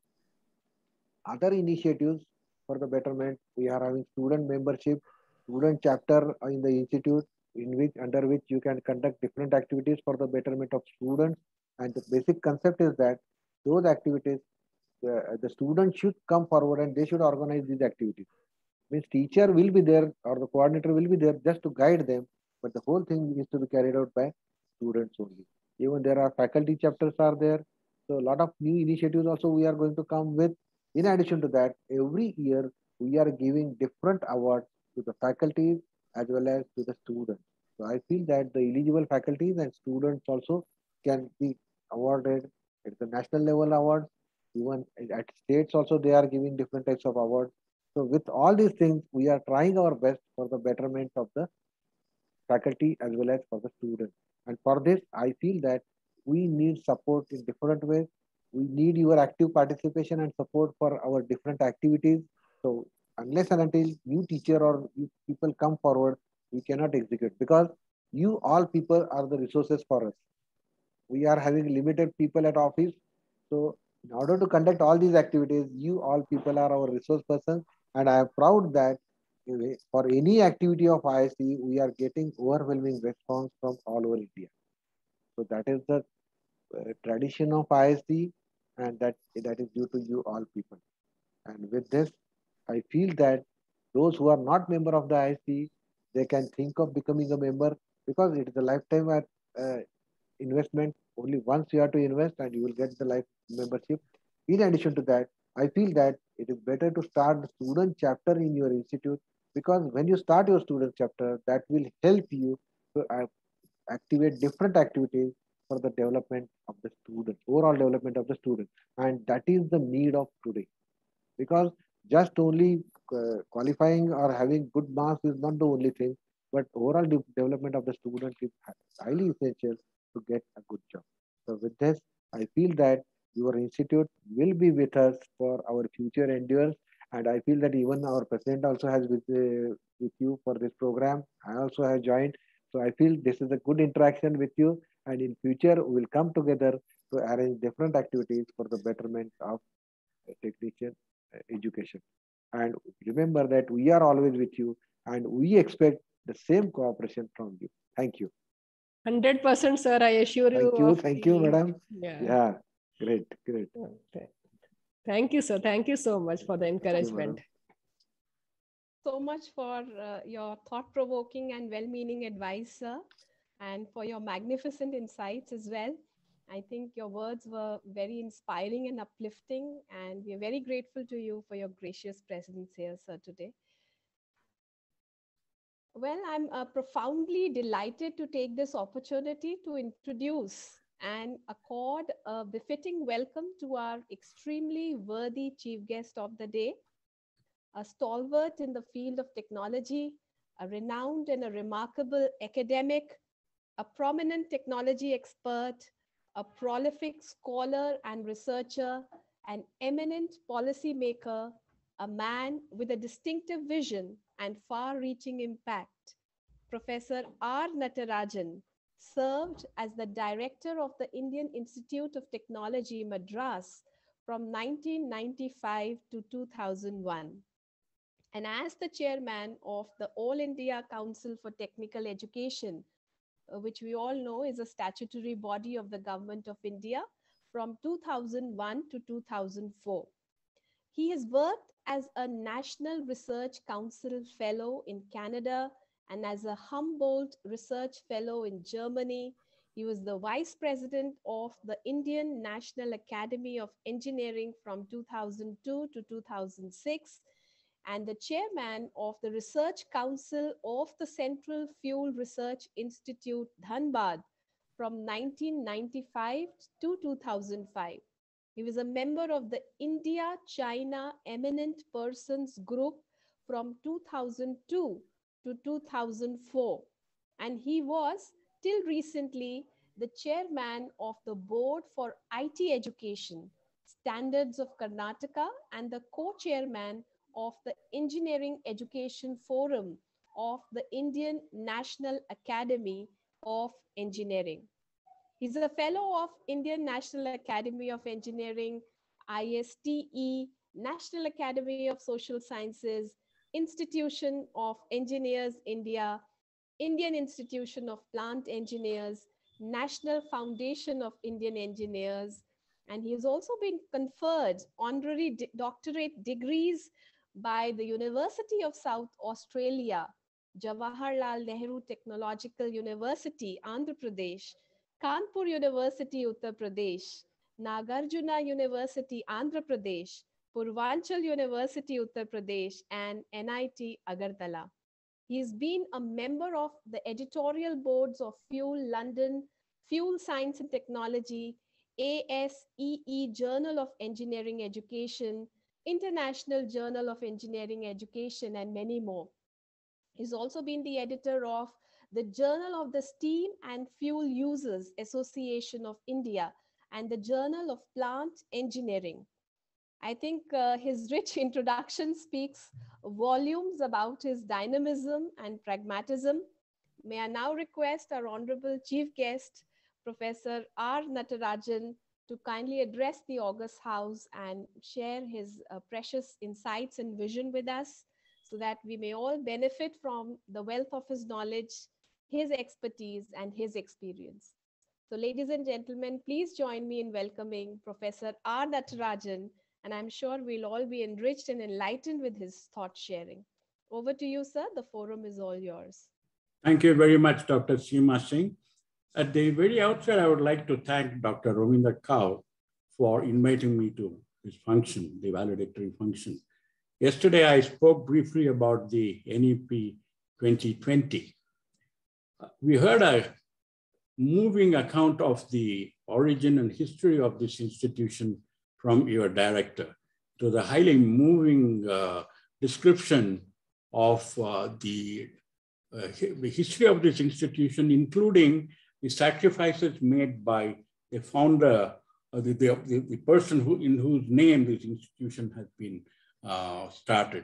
other initiatives for the betterment. We are having student membership, student chapter in the institute, in which under which you can conduct different activities for the betterment of students. And the basic concept is that those activities, the, the students should come forward and they should organize these activities. Means teacher will be there or the coordinator will be there just to guide them, but the whole thing is to be carried out by students only. Even there are faculty chapters are there. So a lot of new initiatives also we are going to come with. In addition to that, every year we are giving different awards to the faculties as well as to the students. So I feel that the eligible faculties and students also can be awarded at the national level awards. Even at states also they are giving different types of awards. So with all these things, we are trying our best for the betterment of the faculty as well as for the students. And for this, I feel that we need support in different ways. We need your active participation and support for our different activities. So unless and until you teacher or you people come forward, we cannot execute, because you all people are the resources for us. We are having limited people at office. So in order to conduct all these activities, you all people are our resource persons. And I am proud that for any activity of I S T, we are getting overwhelming response from all over India. So that is the uh, tradition of I S T, and that, that is due to you all people. And with this, I feel that those who are not member of the I S T, they can think of becoming a member, because it is a lifetime uh, investment. Only once you have to invest and you will get the life membership. In addition to that, I feel that it is better to start the student chapter in your institute, because when you start your student chapter, that will help you to uh, activate different activities for the development of the student, overall development of the student. And that is the need of today, because just only uh, qualifying or having good marks is not the only thing, but overall de development of the student is highly essential to get a good job. So with this, I feel that your institute will be with us for our future endeavors. And I feel that even our president also has with, uh, with you for this program. I also have joined. So I feel this is a good interaction with you. And in future, we will come together to arrange different activities for the betterment of technician education. And remember that we are always with you, and we expect the same cooperation from you. Thank you. one hundred percent, sir. I assure you. Thank you. Thank you, madam. Yeah. Yeah. Great. Great. Okay. Thank you, sir. Thank you so much for the encouragement. You, so much for uh, your thought-provoking and well-meaning advice, sir, and for your magnificent insights as well. I think your words were very inspiring and uplifting, and we are very grateful to you for your gracious presence here, sir, today. Well, I'm uh, profoundly delighted to take this opportunity to introduce and accord a befitting welcome to our extremely worthy chief guest of the day, a stalwart in the field of technology, a renowned and a remarkable academic, a prominent technology expert, a prolific scholar and researcher, an eminent policymaker, a man with a distinctive vision and far-reaching impact. Professor R. Natarajan served as the director of the Indian Institute of Technology, Madras, from nineteen ninety-five to two thousand one. And as the chairman of the All India Council for Technical Education, which we all know is a statutory body of the Government of India from two thousand one to two thousand four. He has worked as a National Research Council Fellow in Canada and as a Humboldt Research Fellow in Germany. He was the Vice President of the Indian National Academy of Engineering from two thousand two to two thousand six, and the chairman of the Research Council of the Central Fuel Research Institute, Dhanbad, from nineteen ninety-five to two thousand five. He was a member of the India-China Eminent Persons Group from two thousand two to two thousand four. And he was, till recently, the chairman of the Board for I T Education, Standards of Karnataka, and the co-chairman of the Engineering Education Forum of the Indian National Academy of Engineering. He's a fellow of Indian National Academy of Engineering, I S T E, National Academy of Social Sciences, Institution of Engineers India, Indian Institution of Plant Engineers, National Foundation of Indian Engineers, and he has also been conferred honorary doctorate degrees by the University of South Australia, Jawaharlal Nehru Technological University, Andhra Pradesh, Kanpur University, Uttar Pradesh, Nagarjuna University, Andhra Pradesh, Purvanchal University, Uttar Pradesh, and N I T Agartala. He has been a member of the editorial boards of Fuel London, Fuel Science and Technology, A S E E Journal of Engineering Education, International Journal of Engineering Education, and many more. He's also been the editor of the Journal of the Steam and Fuel Users Association of India and the Journal of Plant Engineering. I think uh, his rich introduction speaks volumes about his dynamism and pragmatism. May I now request our honorable chief guest, Professor R. Natarajan, to kindly address the August House and share his uh, precious insights and vision with us so that we may all benefit from the wealth of his knowledge, his expertise, and his experience. So ladies and gentlemen, please join me in welcoming Professor R. Natarajan, and I'm sure we'll all be enriched and enlightened with his thought sharing. Over to you, sir. The forum is all yours. Thank you very much, Doctor Seema Singh. At the very outset, I would like to thank Doctor Ravinder Kaur for inviting me to this function, the valedictory function. Yesterday, I spoke briefly about the N E P twenty twenty. We heard a moving account of the origin and history of this institution from your director, to the highly moving uh, description of uh, the, uh, the history of this institution, including the sacrifices made by the founder, uh, the, the, the person who, in whose name this institution has been uh, started.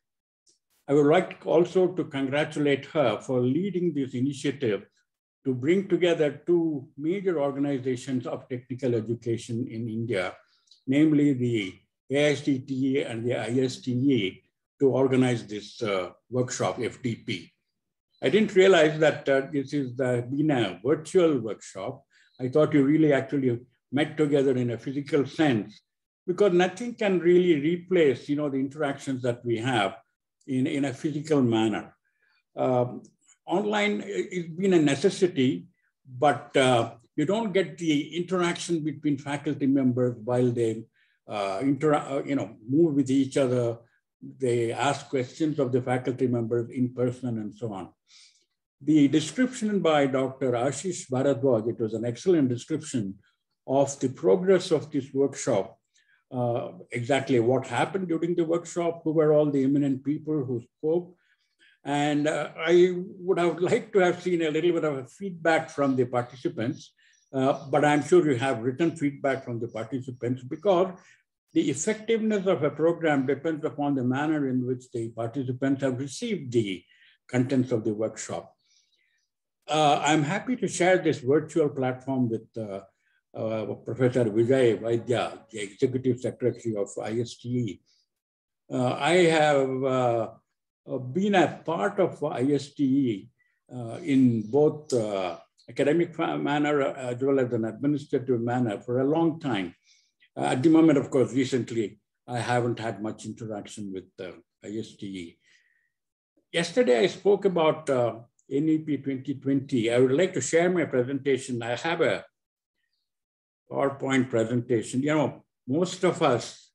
I would like also to congratulate her for leading this initiative to bring together two major organizations of technical education in India, namely the A I C T E and the I S T E, to organize this uh, workshop, F D P. I didn't realize that uh, this is the, been a virtual workshop. I thought you really actually met together in a physical sense, because nothing can really replace, you know, the interactions that we have in, in a physical manner. Um, online has been a necessity, but uh, You don't get the interaction between faculty members while they uh, inter uh, you know, move with each other. They ask questions of the faculty members in person and so on. The description by Doctor Ashish Bharadwaj, it was an excellent description of the progress of this workshop. Uh, exactly what happened during the workshop, who were all the eminent people who spoke. And uh, I would have liked to have seen a little bit of a feedback from the participants, uh, but I'm sure you have written feedback from the participants, because the effectiveness of a program depends upon the manner in which the participants have received the contents of the workshop. Uh, I'm happy to share this virtual platform with uh, uh, Professor Vijay Vaidya, the Executive Secretary of I S T E. Uh, I have uh, been a part of I S T E uh, in both uh, academic manner as well as an administrative manner for a long time. Uh, at the moment, of course, recently, I haven't had much interaction with uh, I S T E. Yesterday, I spoke about uh, N E P twenty twenty. I would like to share my presentation. I have a PowerPoint presentation. You know, most of us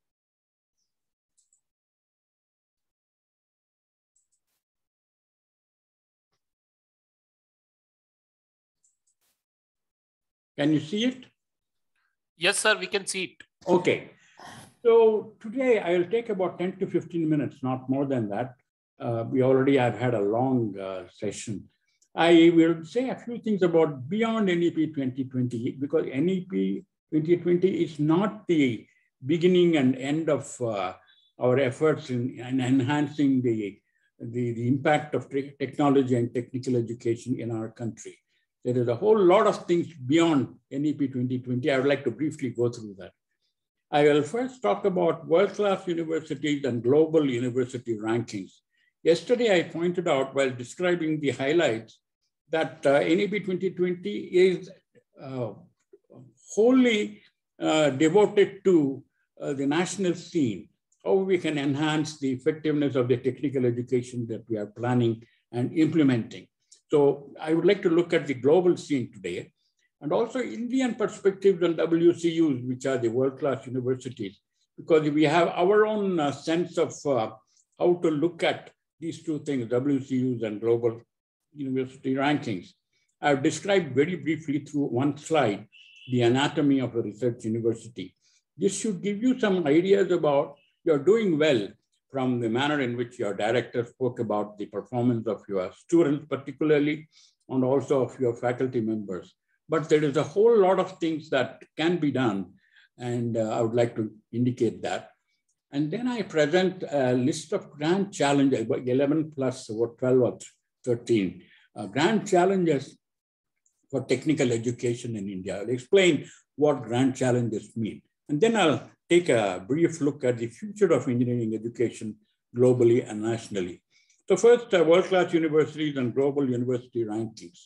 Can you see it? Yes, sir, we can see it. Okay. So today I will take about ten to fifteen minutes, not more than that. Uh, we already have had a long uh, session. I will say a few things about beyond N E P twenty twenty, because N E P twenty twenty is not the beginning and end of uh, our efforts in, in enhancing the, the, the impact of technology and technical education in our country. There is a whole lot of things beyond N E P twenty twenty. I would like to briefly go through that. I will first talk about world-class universities and global university rankings. Yesterday, I pointed out while describing the highlights that uh, N E P twenty twenty is uh, wholly uh, devoted to uh, the national scene, how we can enhance the effectiveness of the technical education that we are planning and implementing. So I would like to look at the global scene today, and also Indian perspectives on W C Us, which are the world-class universities, because we have our own uh, sense of uh, how to look at these two things, W C Us and global university rankings. I've described very briefly through one slide the anatomy of a research university. This should give you some ideas about you're doing well from the manner in which your director spoke about the performance of your students particularly, and also of your faculty members. But there is a whole lot of things that can be done, and uh, I would like to indicate that. And then I present a list of grand challenges, eleven plus or twelve or thirteen, uh, grand challenges for technical education in India. I'll explain what grand challenges mean. And then I'll take a brief look at the future of engineering education globally and nationally. So first, uh, world-class universities and global university rankings.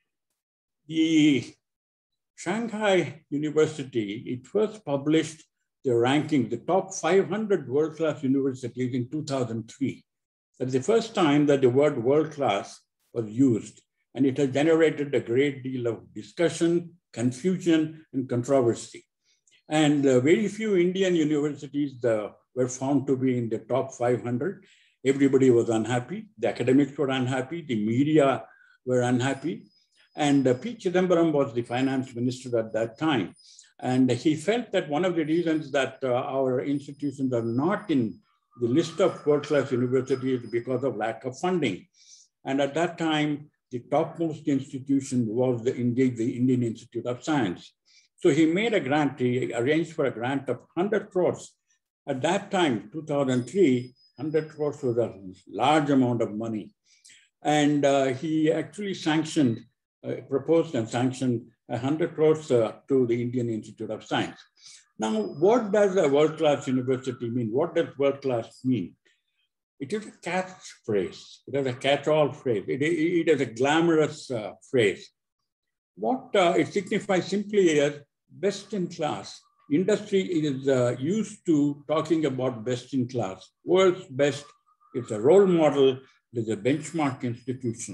The Shanghai University, it first published the ranking, the top five hundred world-class universities in two thousand three. That's the first time that the word world-class was used, and it has generated a great deal of discussion, confusion, and controversy. And uh, very few Indian universities uh, were found to be in the top five hundred. Everybody was unhappy. The academics were unhappy. The media were unhappy. And uh, P. Chidambaram was the finance minister at that time. And he felt that one of the reasons that uh, our institutions are not in the list of world-class universities is because of lack of funding. And at that time, the topmost institution was the, indeed the Indian Institute of Science. So he made a grant, he arranged for a grant of one hundred crores. At that time, two thousand three, one hundred crores was a large amount of money. And uh, he actually sanctioned, uh, proposed and sanctioned one hundred crores uh, to the Indian Institute of Science. Now, what does a world-class university mean? What does world-class mean? It is a catchphrase. It is a catch-all phrase. It, it is a glamorous uh, phrase. What uh, it signifies simply as best in class. Industry is uh, used to talking about best in class. World's best, it's a role model, it's a benchmark institution.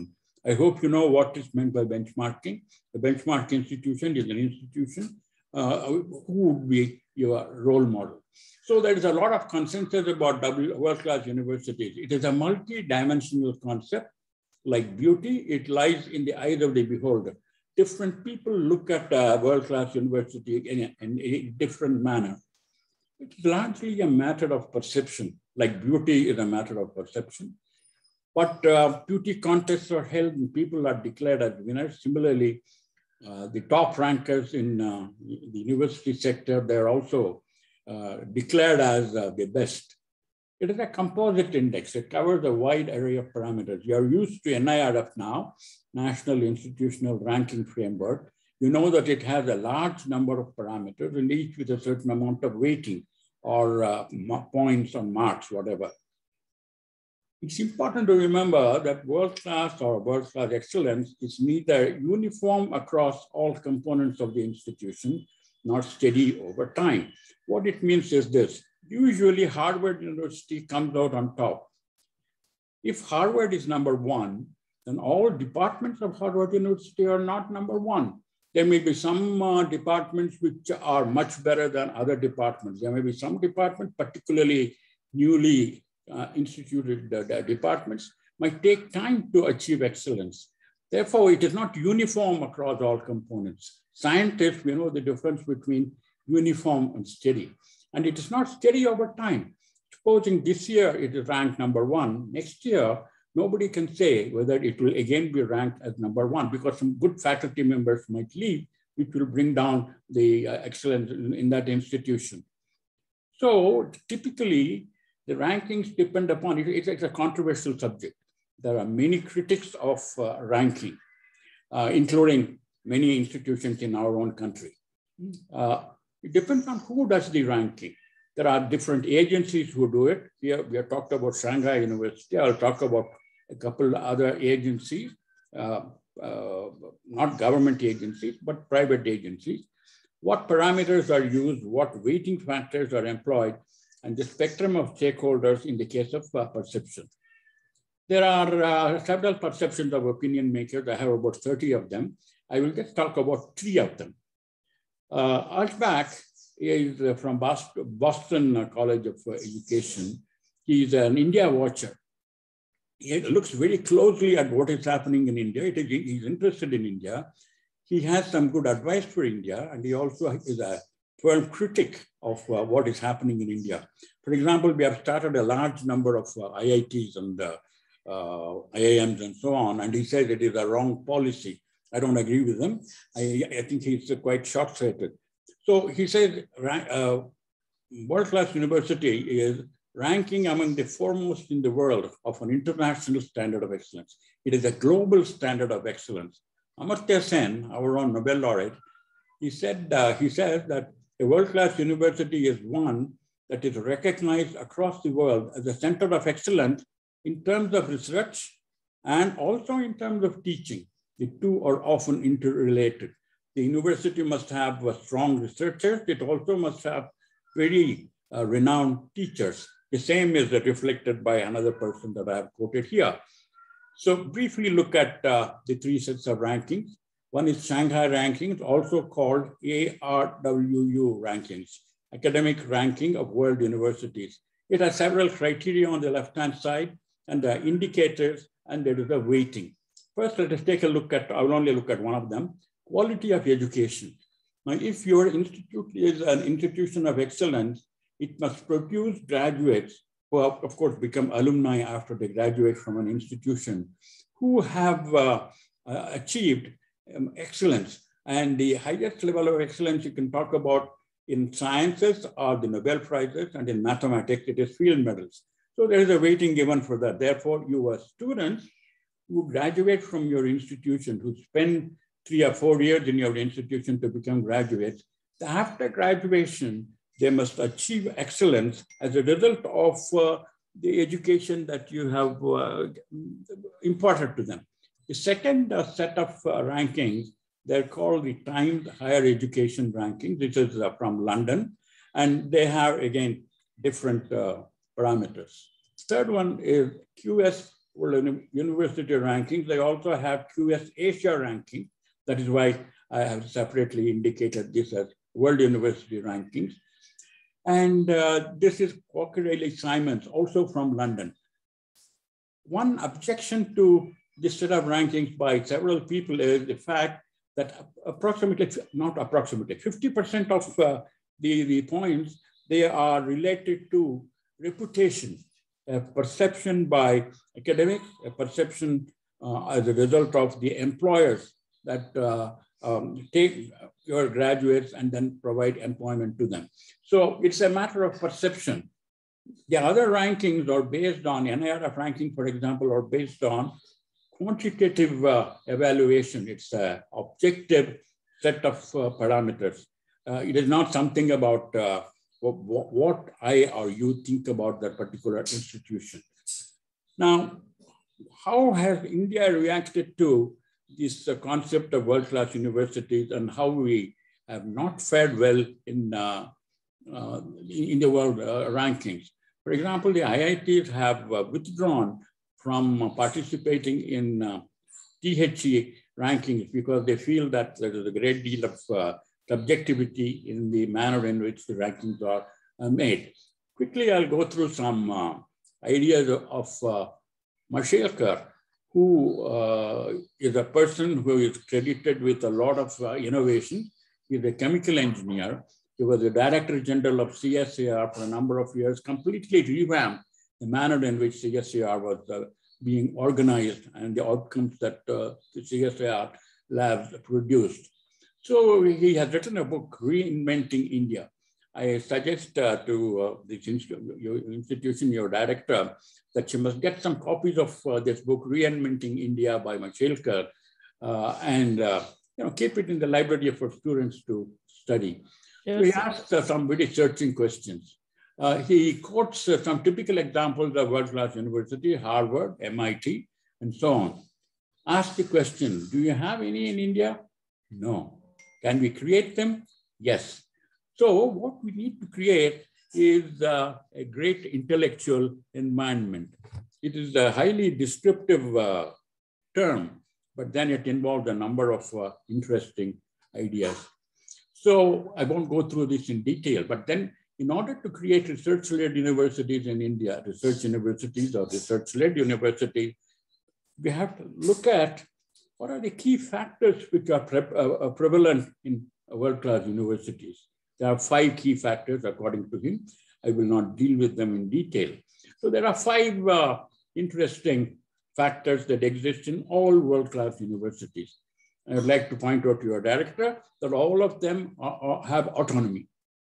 I hope you know what is meant by benchmarking. The benchmark institution is an institution uh, who would be your role model. So there is a lot of consensus about world-class universities. It is a multi-dimensional concept. Like beauty, it lies in the eyes of the beholder. Different people look at a world-class university in a, in a different manner. It's largely a matter of perception, like beauty is a matter of perception. But uh, beauty contests are held and people are declared as winners. Similarly, uh, the top rankers in uh, the university sector, they're also uh, declared as uh, the best. It is a composite index. It covers a wide array of parameters. You are used to N I R F now, National Institutional Ranking Framework. You know that it has a large number of parameters and each with a certain amount of weighting or uh, points or marks, whatever. It's important to remember that world-class or world-class excellence is neither uniform across all components of the institution, nor steady over time. What it means is this. Usually Harvard University comes out on top. If Harvard is number one, then all departments of Harvard University are not number one. There may be some uh, departments which are much better than other departments. There may be some departments, particularly newly uh, instituted uh, departments, might take time to achieve excellence. Therefore, it is not uniform across all components. Scientists, we know the difference between uniform and steady. And it is not steady over time. Supposing this year it is ranked number one, next year, nobody can say whether it will again be ranked as number one because some good faculty members might leave, which will bring down the uh, excellence in, in that institution. So typically, the rankings depend upon, it, it's, it's a controversial subject. There are many critics of uh, ranking, uh, including many institutions in our own country. Uh, It depends on who does the ranking. There are different agencies who do it. Here we have talked about Shanghai University. I'll talk about a couple other agencies, uh, uh, not government agencies, but private agencies. What parameters are used, what weighting factors are employed, and the spectrum of stakeholders in the case of uh, perception. There are uh, several perceptions of opinion makers. I have about thirty of them. I will just talk about three of them. Uh, Ashbach is uh, from Boston, Boston College of uh, Education. He's an India watcher. He looks very closely at what is happening in India. It is, he's interested in India. He has some good advice for India, and he also is a firm critic of uh, what is happening in India. For example, we have started a large number of uh, I I Ts and uh, uh, I I Ms and so on, and he says it is a wrong policy. I don't agree with him. I, I think he's quite short-sighted. So he says uh, world-class university is ranking among the foremost in the world of an international standard of excellence. It is a global standard of excellence. Amartya Sen, our own Nobel laureate, he said, uh, he says that a world-class university is one that is recognized across the world as a center of excellence in terms of research and also in terms of teaching. The two are often interrelated. The university must have uh, strong researchers. It also must have very uh, renowned teachers. The same is reflected by another person that I have quoted here. So briefly look at uh, the three sets of rankings. One is Shanghai rankings, also called A R W U rankings, Academic Ranking of World Universities. It has several criteria on the left-hand side and the indicators, and there is a weighting. First, let us take a look at, I will only look at one of them, quality of education. Now, if your institute is an institution of excellence, it must produce graduates who have, of course, become alumni after they graduate from an institution, who have uh, uh, achieved um, excellence. And the highest level of excellence you can talk about in sciences are the Nobel Prizes, and in mathematics, it is field medals. So there is a weighting given for that. Therefore, you are students who graduate from your institution, who spend three or four years in your institution to become graduates, after graduation, they must achieve excellence as a result of uh, the education that you have uh, imparted to them. The second uh, set of uh, rankings, they're called the Times Higher Education Rankings. This is uh, from London, and they have, again, different uh, parameters. Third one is Q S World University rankings. They also have Q S Asia ranking. That is why I have separately indicated this as World University rankings. And uh, this is Coquerelli-Simons, also from London. One objection to this set of rankings by several people is the fact that approximately, not approximately, fifty percent of uh, the, the points, they are related to reputation, a perception by academics, a perception uh, as a result of the employers that uh, um, take your graduates and then provide employment to them. So it's a matter of perception. The other rankings are based on, N I R F ranking, for example, are based on quantitative uh, evaluation. It's an objective set of uh, parameters. Uh, it is not something about uh, what, what I or you think about that particular institution. Now, how has India reacted to this uh, concept of world-class universities and how we have not fared well in, uh, uh, in the world uh, rankings? For example, the I I Ts have uh, withdrawn from uh, participating in uh, T H E rankings because they feel that there is a great deal of uh, subjectivity in the manner in which the rankings are uh, made. Quickly, I'll go through some uh, ideas of uh, Mashelkar, who uh, is a person who is credited with a lot of uh, innovation. He's a chemical engineer. He was the Director General of C S A R for a number of years, completely revamped the manner in which C S A R was uh, being organized and the outcomes that uh, the C S A R labs produced. So he has written a book, Reinventing India. I suggest uh, to uh, this institu your institution, your director, that you must get some copies of uh, this book, Reinventing India by Mashelkar, uh, and uh, you know, keep it in the library for students to study. Yes. So he asked uh, some very searching questions. Uh, he quotes uh, some typical examples of world-class university, Harvard, M I T, and so on. Ask the question, do you have any in India? No. Can we create them? Yes. So what we need to create is uh, a great intellectual environment. It is a highly descriptive uh, term, but then it involves a number of uh, interesting ideas. So I won't go through this in detail, but then in order to create research-led universities in India, research universities or research-led universities, we have to look at what are the key factors which are pre uh, prevalent in world-class universities. There are five key factors according to him. I will not deal with them in detail. So there are five uh, interesting factors that exist in all world-class universities. I would like to point out to your director that all of them are, are, have autonomy.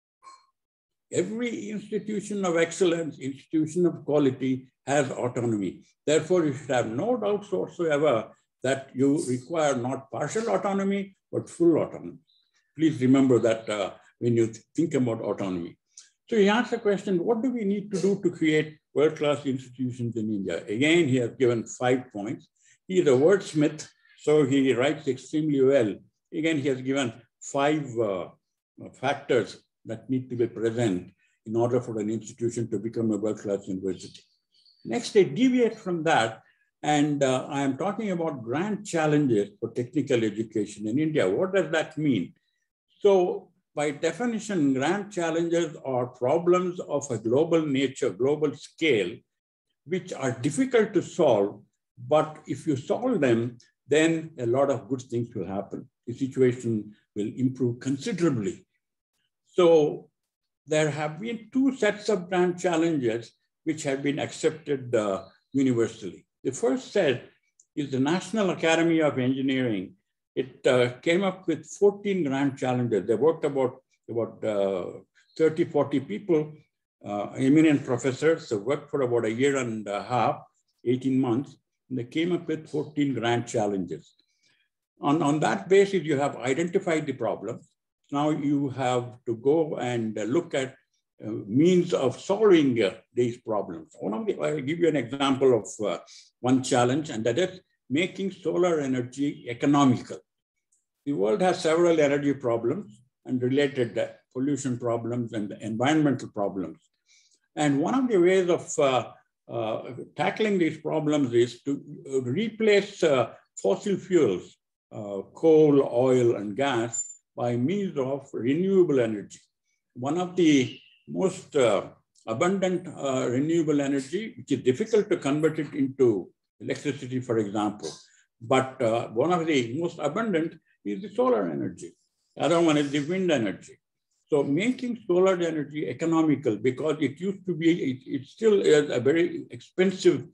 Every institution of excellence, institution of quality has autonomy. Therefore, you should have no doubts whatsoever that you require not partial autonomy, but full autonomy. Please remember that uh, when you think about autonomy. So he asked the question, what do we need to do to create world-class institutions in India? Again, he has given five points. He is a wordsmith, so he writes extremely well. Again, he has given five uh, factors that need to be present in order for an institution to become a world-class university. Next, I deviate from that, and uh, I am talking about grand challenges for technical education in India. What does that mean? So, by definition, grand challenges are problems of a global nature, global scale, which are difficult to solve, but if you solve them, then a lot of good things will happen. The situation will improve considerably. So there have been two sets of grand challenges which have been accepted uh, universally. The first set is the National Academy of Engineering. It uh, came up with fourteen grand challenges. They worked about, about uh, thirty, forty people, uh, eminent professors, who worked for about a year and a half, eighteen months, and they came up with fourteen grand challenges. On, on that basis, you have identified the problems. Now you have to go and look at uh, means of solving uh, these problems. One of the, I'll give you an example of uh, one challenge, and that is making solar energy economical. The world has several energy problems and related uh, pollution problems and environmental problems. And one of the ways of uh, uh, tackling these problems is to replace uh, fossil fuels, uh, coal, oil, and gas by means of renewable energy. One of the most uh, abundant uh, renewable energy, which is difficult to convert it into electricity, for example, but uh, one of the most abundant is the solar energy. The other one is the wind energy. So making solar energy economical, because it used to be, it, it still is a very expensive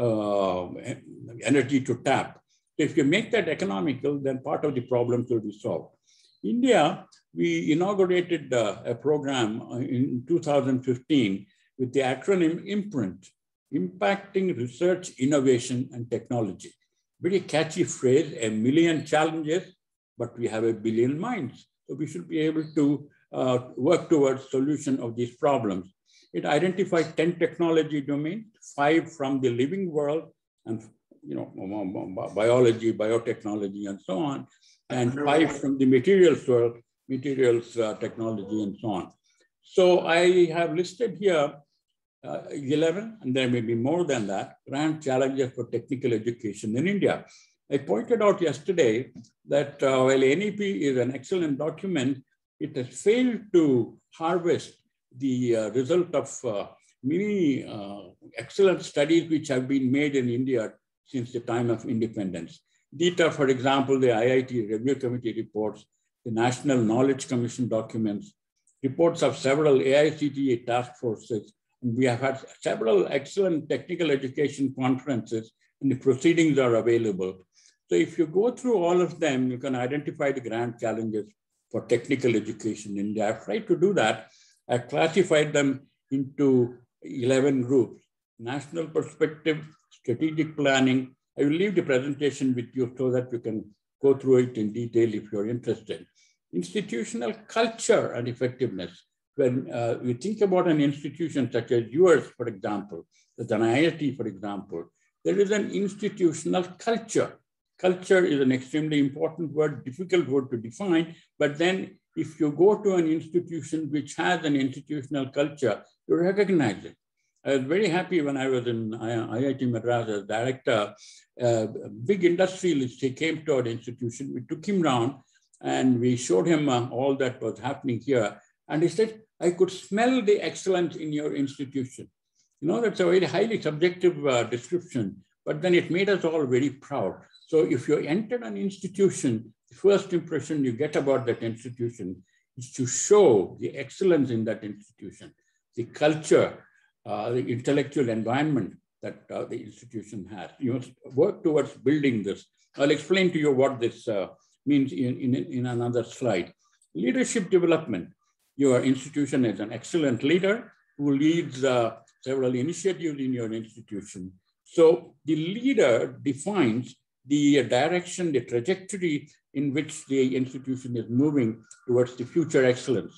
uh, energy to tap. So if you make that economical, then part of the problems will be solved. India, we inaugurated uh, a program in two thousand fifteen with the acronym IMPRINT, Impacting Research, Innovation, and Technology. Very catchy phrase, a million challenges, but we have a billion minds. So we should be able to uh, work towards solution of these problems. It identified ten technology domains, five from the living world, and you know, biology, biotechnology, and so on, and five from the materials world, materials uh, technology, and so on. So I have listed here uh, eleven, and there may be more than that, grand challenges for technical education in India. I pointed out yesterday that uh, while N E P is an excellent document, it has failed to harvest the uh, result of uh, many uh, excellent studies which have been made in India since the time of independence. D I T A, for example, the I I T Review Committee reports, the National Knowledge Commission documents, reports of several A I C T E task forces, and we have had several excellent technical education conferences, and the proceedings are available. So if you go through all of them, you can identify the grand challenges for technical education in India. I've tried to do that. I've classified them into eleven groups: national perspective, strategic planning. I will leave the presentation with you so that you can go through it in detail if you're interested. Institutional culture and effectiveness. When uh, we think about an institution such as yours, for example, as an I I T, for example, there is an institutional culture. Culture is an extremely important word, difficult word to define, but then if you go to an institution which has an institutional culture, you recognize it. I was very happy when I was in I I T Madras as director. Uh, a big industrialist, he came to our institution. We took him round and we showed him uh, all that was happening here. And he said, I could smell the excellence in your institution. You know, that's a very highly subjective uh, description, but then it made us all very proud. So if you enter an institution, the first impression you get about that institution is to show the excellence in that institution, the culture, uh, the intellectual environment that uh, the institution has. You must work towards building this. I'll explain to you what this uh, means in, in, in another slide. Leadership development. Your institution is an excellent leader who leads uh, several initiatives in your institution. So the leader defines the direction, the trajectory in which the institution is moving towards the future excellence.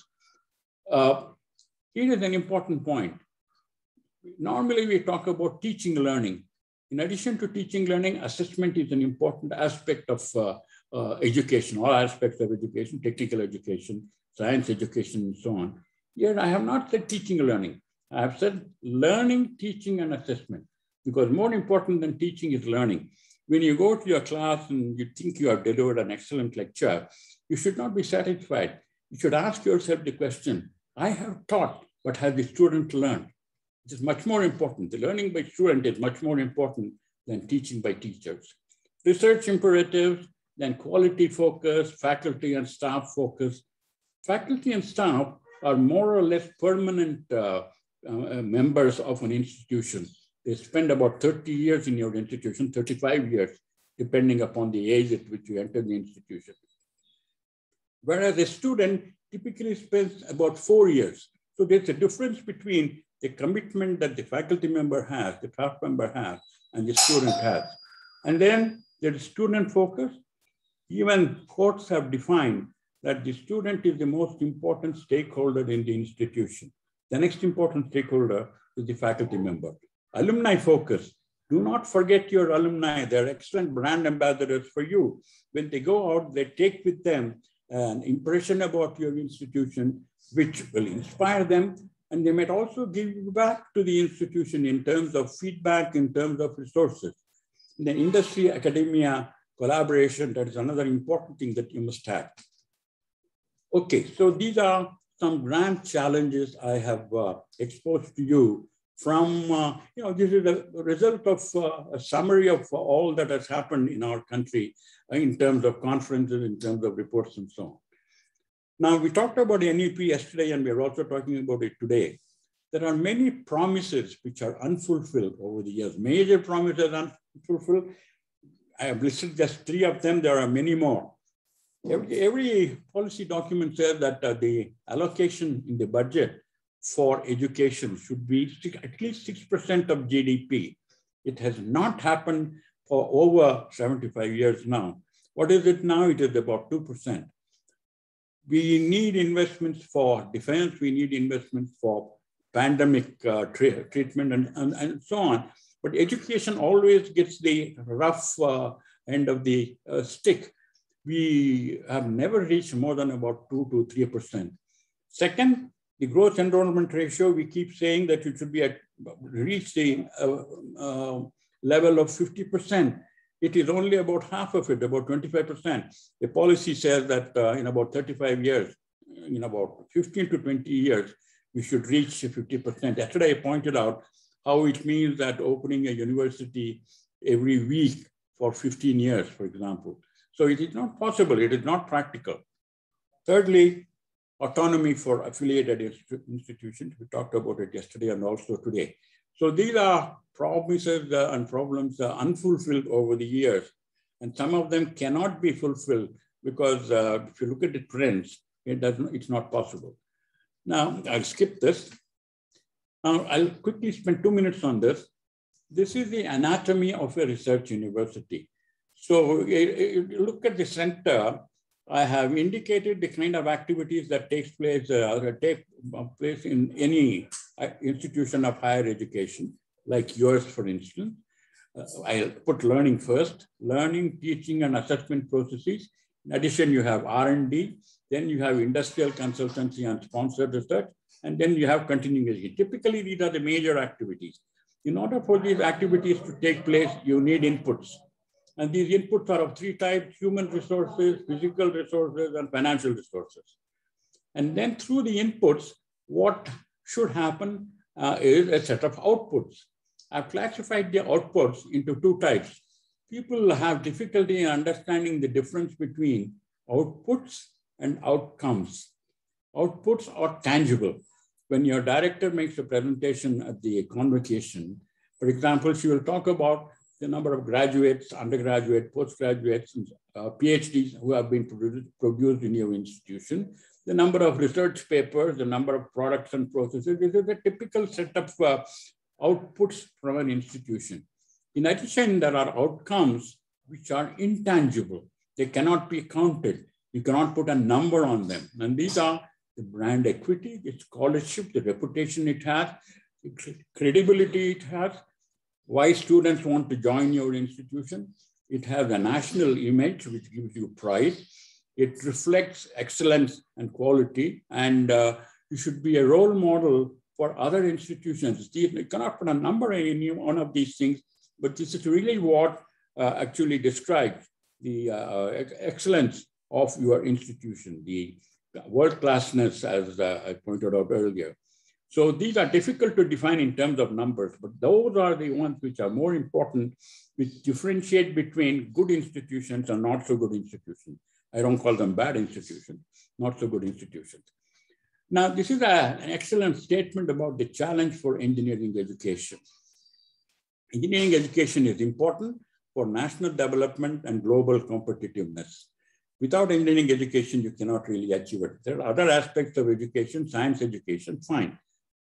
Uh, here is an important point. Normally we talk about teaching learning. In addition to teaching learning, assessment is an important aspect of uh, uh, education, all aspects of education, technical education, science education, and so on. Here I have not said teaching learning. I have said learning, teaching, and assessment, because more important than teaching is learning. When you go to your class and you think you have delivered an excellent lecture, you should not be satisfied. You should ask yourself the question, I have taught, but has the student learned? It is much more important. The learning by student is much more important than teaching by teachers. Research imperatives, then quality focus, faculty and staff focus. Faculty and staff are more or less permanent uh, uh, members of an institution. They spend about thirty years in your institution, thirty-five years, depending upon the age at which you enter the institution. Whereas a student typically spends about four years. So there's a difference between the commitment that the faculty member has, the staff member has, and the student has. And then there is student focus. Even courts have defined that the student is the most important stakeholder in the institution. The next important stakeholder is the faculty member. Alumni focus. Do not forget your alumni. They're excellent brand ambassadors for you. When they go out, they take with them an impression about your institution, which will inspire them And they might also give back to the institution in terms of feedback, in terms of resources. In the industry, academia, collaboration, that is another important thing that you must have. Okay, so these are some grand challenges I have uh, exposed to you from, uh, you know, this is a result of uh, a summary of all that has happened in our country uh, in terms of conferences, in terms of reports and so on. Now, we talked about N E P yesterday, and we're also talking about it today. There are many promises which are unfulfilled over the years, major promises unfulfilled. I have listed just three of them. There are many more. Every, every policy document says that uh, the allocation in the budget for education should be six, at least six percent of G D P. It has not happened for over seventy-five years now. What is it now? It is about two percent. We need investments for defense. We need investments for pandemic uh, tra treatment and, and, and so on. But education always gets the rough uh, end of the uh, stick. We have never reached more than about two to three percent. Second, the gross enrollment ratio, we keep saying that it should be at reach the uh, uh, level of fifty percent. It is only about half of it, about twenty-five percent. The policy says that uh, in about thirty-five years, in about fifteen to twenty years, we should reach fifty percent. Yesterday, I pointed out how it means that opening a university every week for fifteen years, for example. So it is not possible, it is not practical. Thirdly, autonomy for affiliated institutions. We talked about it yesterday and also today. So these are promises uh, and problems uh, unfulfilled over the years. And some of them cannot be fulfilled because uh, if you look at the trends, it doesn't, it's not possible. Now, I'll skip this. Now, I'll quickly spend two minutes on this. This is the anatomy of a research university. So if you look at the center, I have indicated the kind of activities that takes place, uh, take place in any institution of higher education, like yours, for instance. Uh, I'll put learning first, learning, teaching, and assessment processes. In addition, you have R and D, then you have industrial consultancy and sponsored research, and then you have continuing education. Typically, these are the major activities. In order for these activities to take place, you need inputs. And these inputs are of three types: human resources, physical resources, and financial resources. And then through the inputs, what should happen uh, is a set of outputs. I've classified the outputs into two types. People have difficulty in understanding the difference between outputs and outcomes. Outputs are tangible. When your director makes a presentation at the convocation, for example, she will talk about the number of graduates, undergraduate, postgraduates, and uh, PhDs who have been produced, produced in your institution, the number of research papers, the number of products and processes. This is a typical set of uh, outputs from an institution. In addition, there are outcomes which are intangible. They cannot be counted. You cannot put a number on them. And these are the brand equity, the scholarship, the reputation it has, the credibility it has, why students want to join your institution. It has a national image, which gives you pride. It reflects excellence and quality, and uh, you should be a role model for other institutions. You cannot put a number in any one of these things, but this is really what uh, actually describes the uh, excellence of your institution, the world-classness, as uh, I pointed out earlier. So these are difficult to define in terms of numbers, but those are the ones which are more important, which differentiate between good institutions and not so good institutions. I don't call them bad institutions, not so good institutions. Now, this is a, an excellent statement about the challenge for engineering education. Engineering education is important for national development and global competitiveness. Without engineering education, you cannot really achieve it. There are other aspects of education, science education, fine.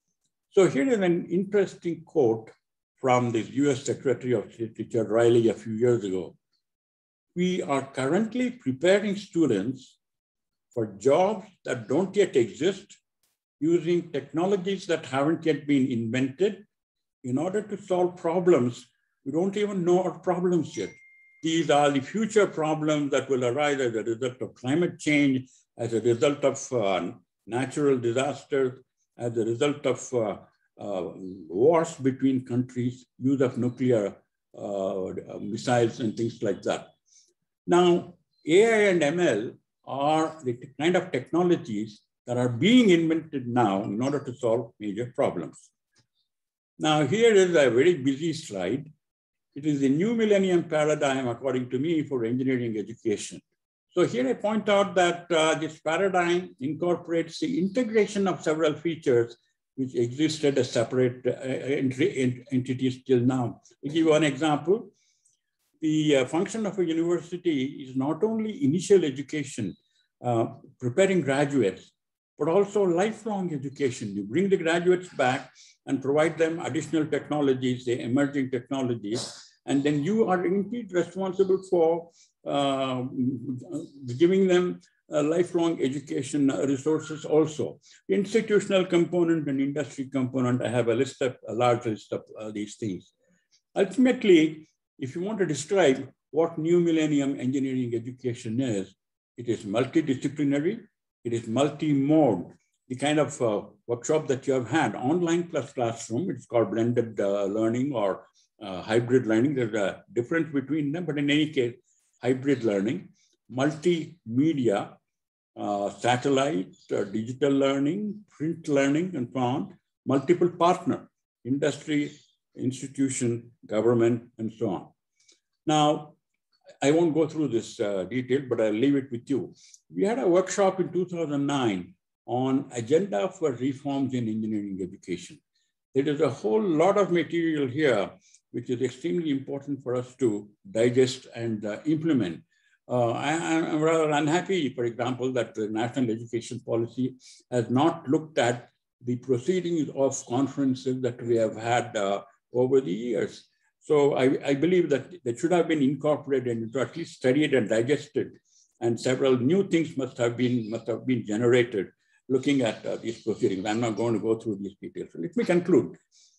So here is an interesting quote from the U S Secretary of State, Richard Riley, a few years ago. We are currently preparing students for jobs that don't yet exist using technologies that haven't yet been invented in order to solve problems. We don't even know our problems yet. These are the future problems that will arise as a result of climate change, as a result of uh, natural disasters, as a result of uh, uh, wars between countries, use of nuclear uh, missiles and things like that. Now, A I and M L are the kind of technologies that are being invented now in order to solve major problems. Now, here is a very busy slide. It is the new millennium paradigm, according to me, for engineering education. So here I point out that uh, this paradigm incorporates the integration of several features which existed as separate uh, entities till now. To give you one example, the uh, function of a university is not only initial education, uh, preparing graduates, but also lifelong education. You bring the graduates back and provide them additional technologies, the emerging technologies, and then you are indeed responsible for uh, giving them a lifelong education resources also. Institutional component and industry component, I have a list of, a large list of uh, these things. Ultimately, if you want to describe what new millennium engineering education is, it is multidisciplinary, it is multi-mode. The kind of uh, workshop that you have had, online plus classroom, it's called blended uh, learning or uh, hybrid learning. There's a difference between them, but in any case, hybrid learning, multimedia, uh, satellite, uh, digital learning, print learning, and so on, multiple partner, industry, institution, government, and so on. Now, I won't go through this uh, detail, but I'll leave it with you. We had a workshop in two thousand nine on agenda for reforms in engineering education. There is a whole lot of material here, which is extremely important for us to digest and uh, implement. Uh, I, I'm rather unhappy, for example, that the National Education Policy has not looked at the proceedings of conferences that we have had uh, over the years. So I, I believe that that should have been incorporated into at least studied and digested, and several new things must have been must have been generated looking at uh, these proceedings. I'm not going to go through these details. So let me conclude.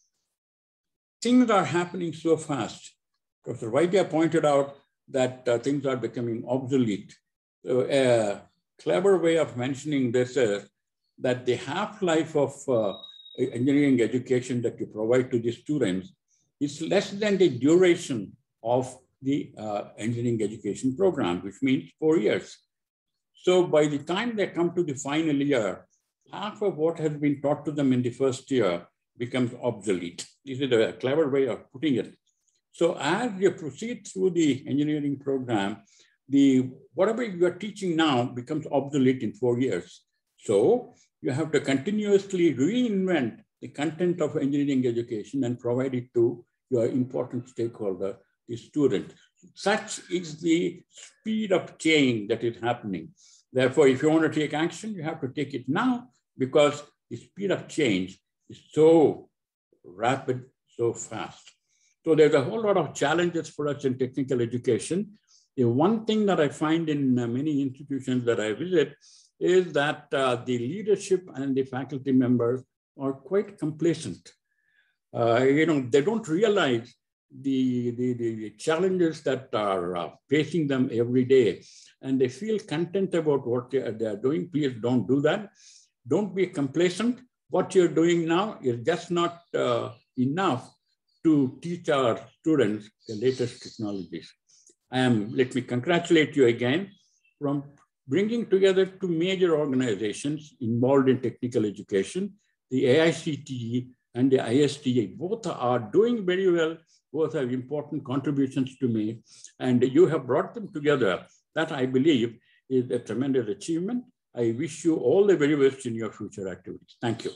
Things are happening so fast. Professor Vaidya pointed out that uh, things are becoming obsolete. So a clever way of mentioning this is that the half-life of uh, engineering education that you provide to the students is less than the duration of the uh, engineering education program, which means four years. So by the time they come to the final year, half of what has been taught to them in the first year becomes obsolete. This is a clever way of putting it. So as you proceed through the engineering program, the whatever you are teaching now becomes obsolete in four years. So you have to continuously reinvent the content of engineering education and provide it to your important stakeholder, the student. Such is the speed of change that is happening. Therefore, if you want to take action, you have to take it now, because the speed of change is so rapid, so fast. So there's a whole lot of challenges for us in technical education. The one thing that I find in uh, many institutions that I visit is that uh, the leadership and the faculty members are quite complacent. Uh, you know, they don't realize the, the, the challenges that are uh, facing them every day, and they feel content about what they are, they are doing. Please don't do that. Don't be complacent. What you're doing now is just not uh, enough to teach our students the latest technologies. I am, let me congratulate you again from bringing together two major organizations involved in technical education, the A I C T E and the I S T A. Both are doing very well. Both have important contributions to me, and you have brought them together. That, I believe, is a tremendous achievement. I wish you all the very best in your future activities. Thank you.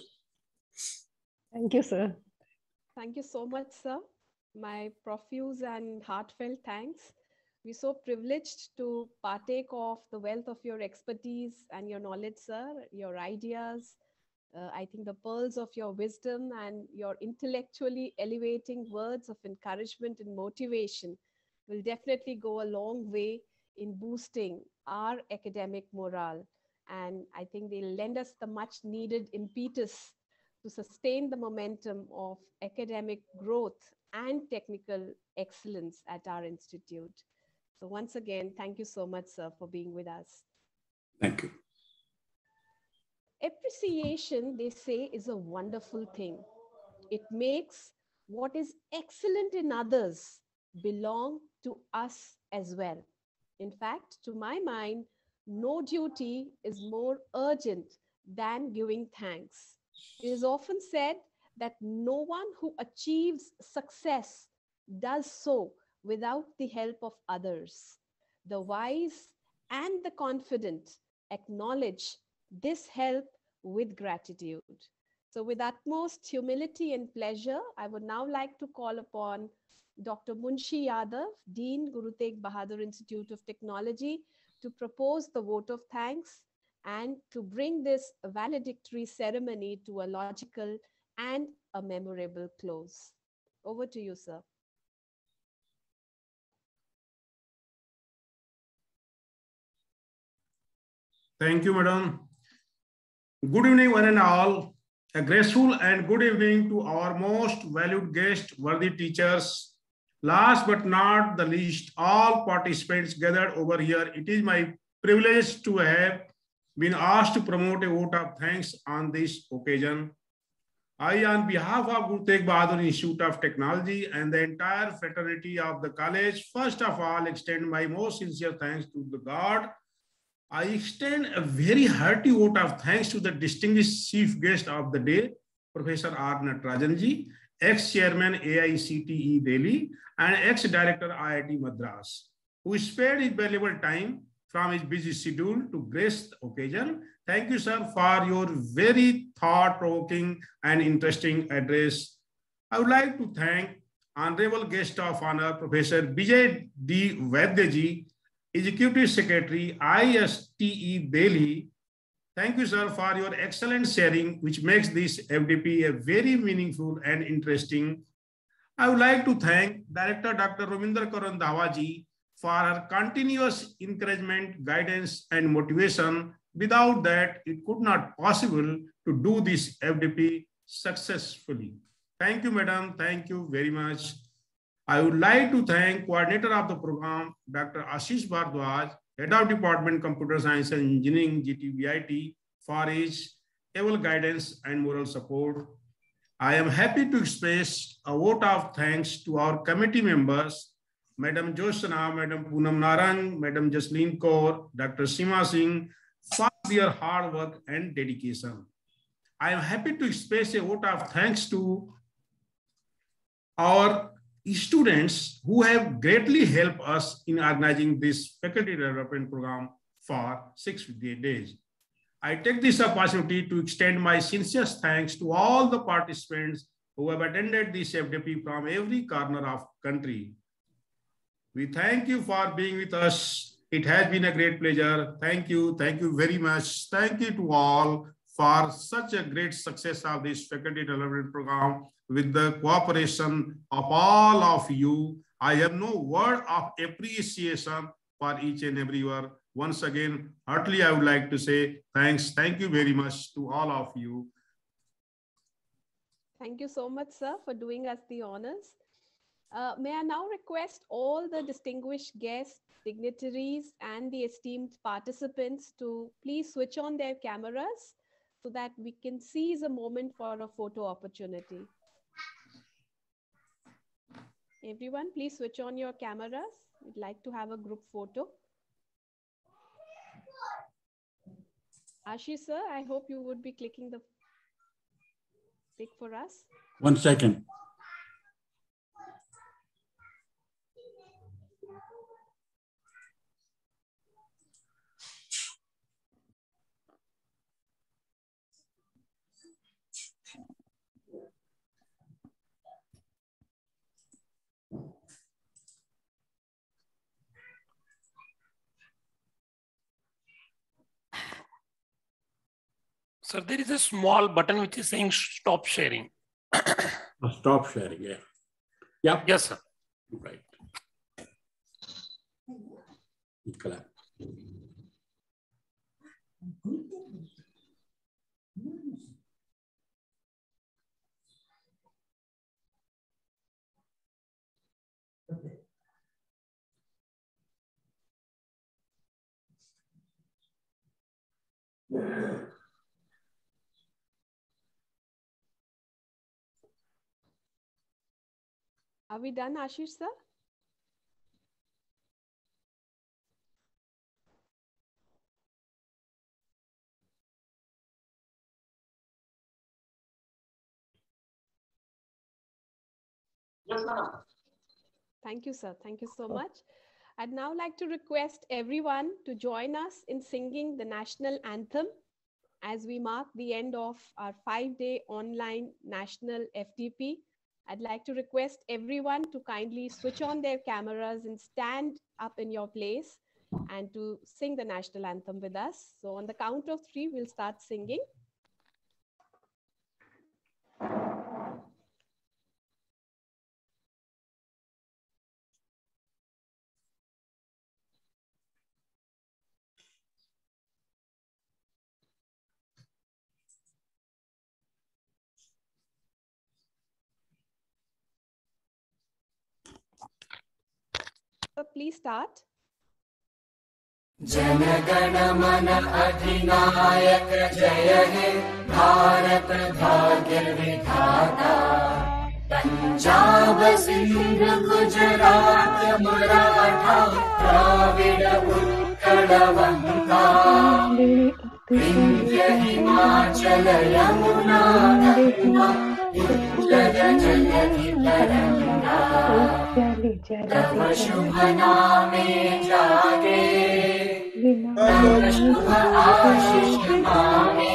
Thank you, sir. Thank you so much, sir. My profuse and heartfelt thanks. We're so privileged to partake of the wealth of your expertise and your knowledge, sir, your ideas. Uh, I think the pearls of your wisdom and your intellectually elevating words of encouragement and motivation will definitely go a long way in boosting our academic morale. And I think they'll lend us the much needed impetus to sustain the momentum of academic growth and technical excellence at our institute. So once again, thank you so much, sir, for being with us. Thank you. Appreciation, they say, is a wonderful thing. It makes what is excellent in others belong to us as well. In fact, to my mind, no duty is more urgent than giving thanks. It is often said that no one who achieves success does so without the help of others. The wise and the confident acknowledge this help with gratitude. So, with utmost humility and pleasure, I would now like to call upon Doctor Munshi Yadav, Dean, Guru Tegh Bahadur Institute of Technology, to propose the vote of thanks and to bring this valedictory ceremony to a logical and a memorable close. Over to you, sir. Thank you, madam. Good evening, one and all. A graceful and good evening to our most valued guests, worthy teachers. Last but not the least, all participants gathered over here. It is my privilege to have been asked to promote a vote of thanks on this occasion. I, on behalf of Guru Tegh Bahadur Institute of Technology and the entire fraternity of the college, first of all, extend my most sincere thanks to the God. I extend a very hearty vote of thanks to the distinguished chief guest of the day, Professor R. Natarajanji, ex-chairman A I C T E Delhi and ex-director I I T Madras, who spared his valuable time from his busy schedule to grace the occasion. Thank you, sir, for your very thought-provoking and interesting address. I would like to thank Honorable Guest of Honor, Professor Bijay D. Vaidyaji, Executive Secretary, I S T E Delhi. Thank you, sir, for your excellent sharing, which makes this F D P a very meaningful and interesting. I would like to thank Director Doctor Rominder Kaur Randhawa for her continuous encouragement, guidance, and motivation. Without that, it could not possible to do this F D P successfully. Thank you, madam. Thank you very much. I would like to thank coordinator of the program, Doctor Ashish Bhardwaj, Head of Department Computer Science and Engineering, G T V I T, for his able guidance and moral support. I am happy to express a vote of thanks to our committee members, Madam Josana, Madam Poonam Narang, Madam Jasleen Kaur, Doctor Seema Singh, for their hard work and dedication. I am happy to express a vote of thanks to our students who have greatly helped us in organizing this faculty development program for six days. I take this opportunity to extend my sincerest thanks to all the participants who have attended this F D P from every corner of country. We thank you for being with us. It has been a great pleasure. Thank you. Thank you very much. Thank you to all for such a great success of this faculty development program. With the cooperation of all of you, I have no word of appreciation for each and every one. Once again, heartily, I would like to say thanks. Thank you very much to all of you. Thank you so much, sir, for doing us the honors. Uh, may I now request all the distinguished guests, dignitaries, and the esteemed participants to please switch on their cameras so that we can seize a moment for a photo opportunity. Everyone, please switch on your cameras. We'd like to have a group photo. Ashish, sir, I hope you would be clicking the pic for us. One second. So there is a small button which is saying stop sharing. Stop sharing, yeah. Yeah. Yes, sir. Right. Are we done, Ashish sir? Yes, madam. Thank you, sir. Thank you so much. I'd now like to request everyone to join us in singing the national anthem as we mark the end of our five-day online national F D P. I'd like to request everyone to kindly switch on their cameras and stand up in your place and to sing the national anthem with us. So on the count of three, we'll start singing. So please start. Jana Gana मन अधिनायक जय हे भारत भाग्य विधाता पंजाब सिंध गुजरात मराठा द्राविड उत्कल वंगा विंध्य हिमाचल यमुना गंगा उत्कल जलधि तरंगा तव शुभ नामे जागे तव शुभ आशीष मांगे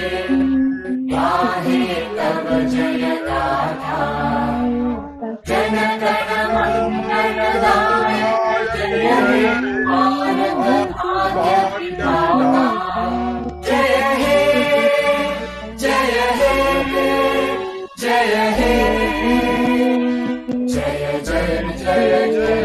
गाहे तव जय गाथा जन गण मंगलदायक जय हे भारत भाग्य विधाता जय हे जय हे जय हे जय जय जय जय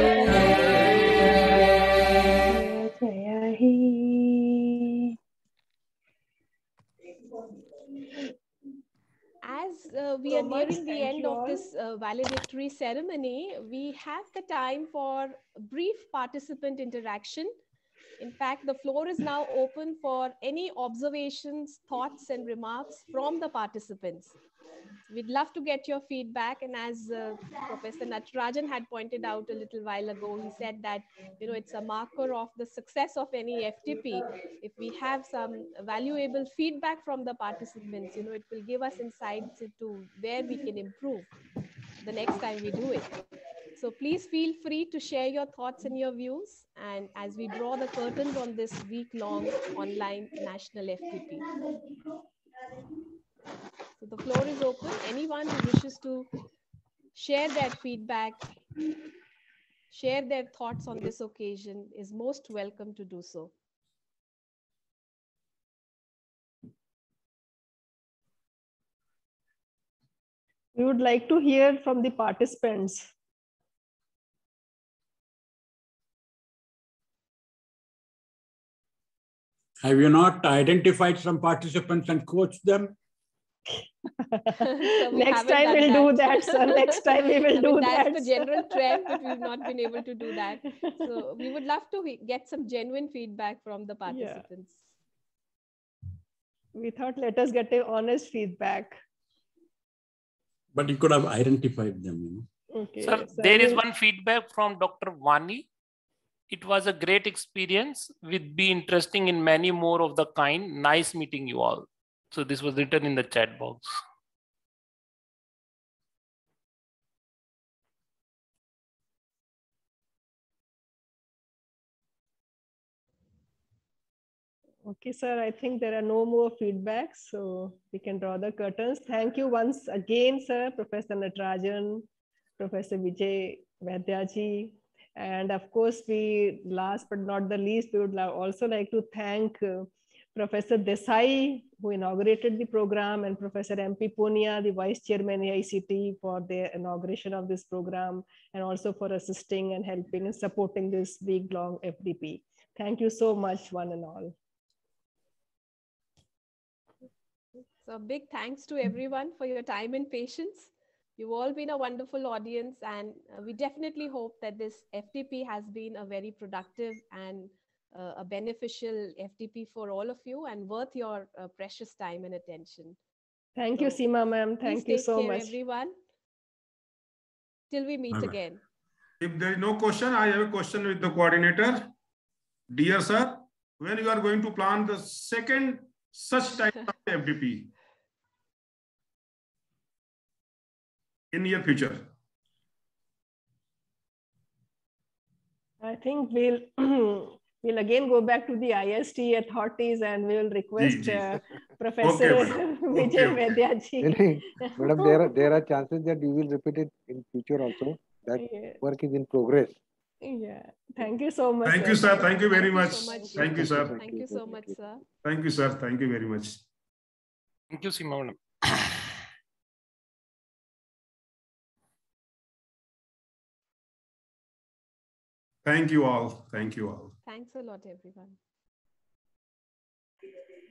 As uh, we are nearing the end of this uh, valedictory ceremony, we have the time for brief participant interaction. In fact, the floor is now open for any observations, thoughts, and remarks from the participants. We'd love to get your feedback. And as uh, Professor Natarajan had pointed out a little while ago, he said that, you know, it's a marker of the success of any F T P. If we have some valuable feedback from the participants, you know, it will give us insights into where we can improve the next time we do it. So please feel free to share your thoughts and your views. And as we draw the curtains on this week-long online national F T P. So the floor is open. Anyone who wishes to share their feedback, share their thoughts on this occasion is most welcome to do so. We would like to hear from the participants. Have you not identified some participants and coached them? So Next time we'll that. do that, sir. Next time we will I do mean, that's that. That's the general trend, but we've not been able to do that. So we would love to get some genuine feedback from the participants. Yeah. We thought let us get a honest feedback. But you could have identified them, you know. Okay. Sir, so there is one feedback from Doctor Vani. It was a great experience. We'd be interesting in many more of the kind. Nice meeting you all. So this was written in the chat box. Okay, sir, I think there are no more feedbacks, so we can draw the curtains. Thank you once again, sir, Professor Natarajan, Professor Vijay Vaidyaji. And of course, we, last but not the least, we would also like to thank uh, Professor Desai, who inaugurated the program, and Professor M P Punia, the Vice Chairman A I C T, for the inauguration of this program, and also for assisting and helping and supporting this week-long F D P. Thank you so much, one and all. So big thanks to everyone for your time and patience. You've all been a wonderful audience, and we definitely hope that this F D P has been a very productive and uh, a beneficial F D P for all of you and worth your uh, precious time and attention. Thank so, you, Seema ma'am. Thank you so take care, much. everyone. till we meet All right. again. If there is no question, I have a question with the coordinator. Dear sir, when you are going to plan the second such type of F D P in near future? I think we'll we'll again go back to the I S T authorities and we will request Ji, ji. uh, Professor Okay, madam. Vijay Okay, okay. Vaidya ji. Really, madam, there are there are chances that you will repeat it in future also. That Yeah. work is in progress. Yeah. Thank you so much. Thank you, sir. Thank you very Thank you much. so much. Thank you, sir. Thank you so much, sir. Thank you, sir. Thank you very much. Thank you, Seema madam. Thank you all. Thank you all. Thanks a lot, everyone.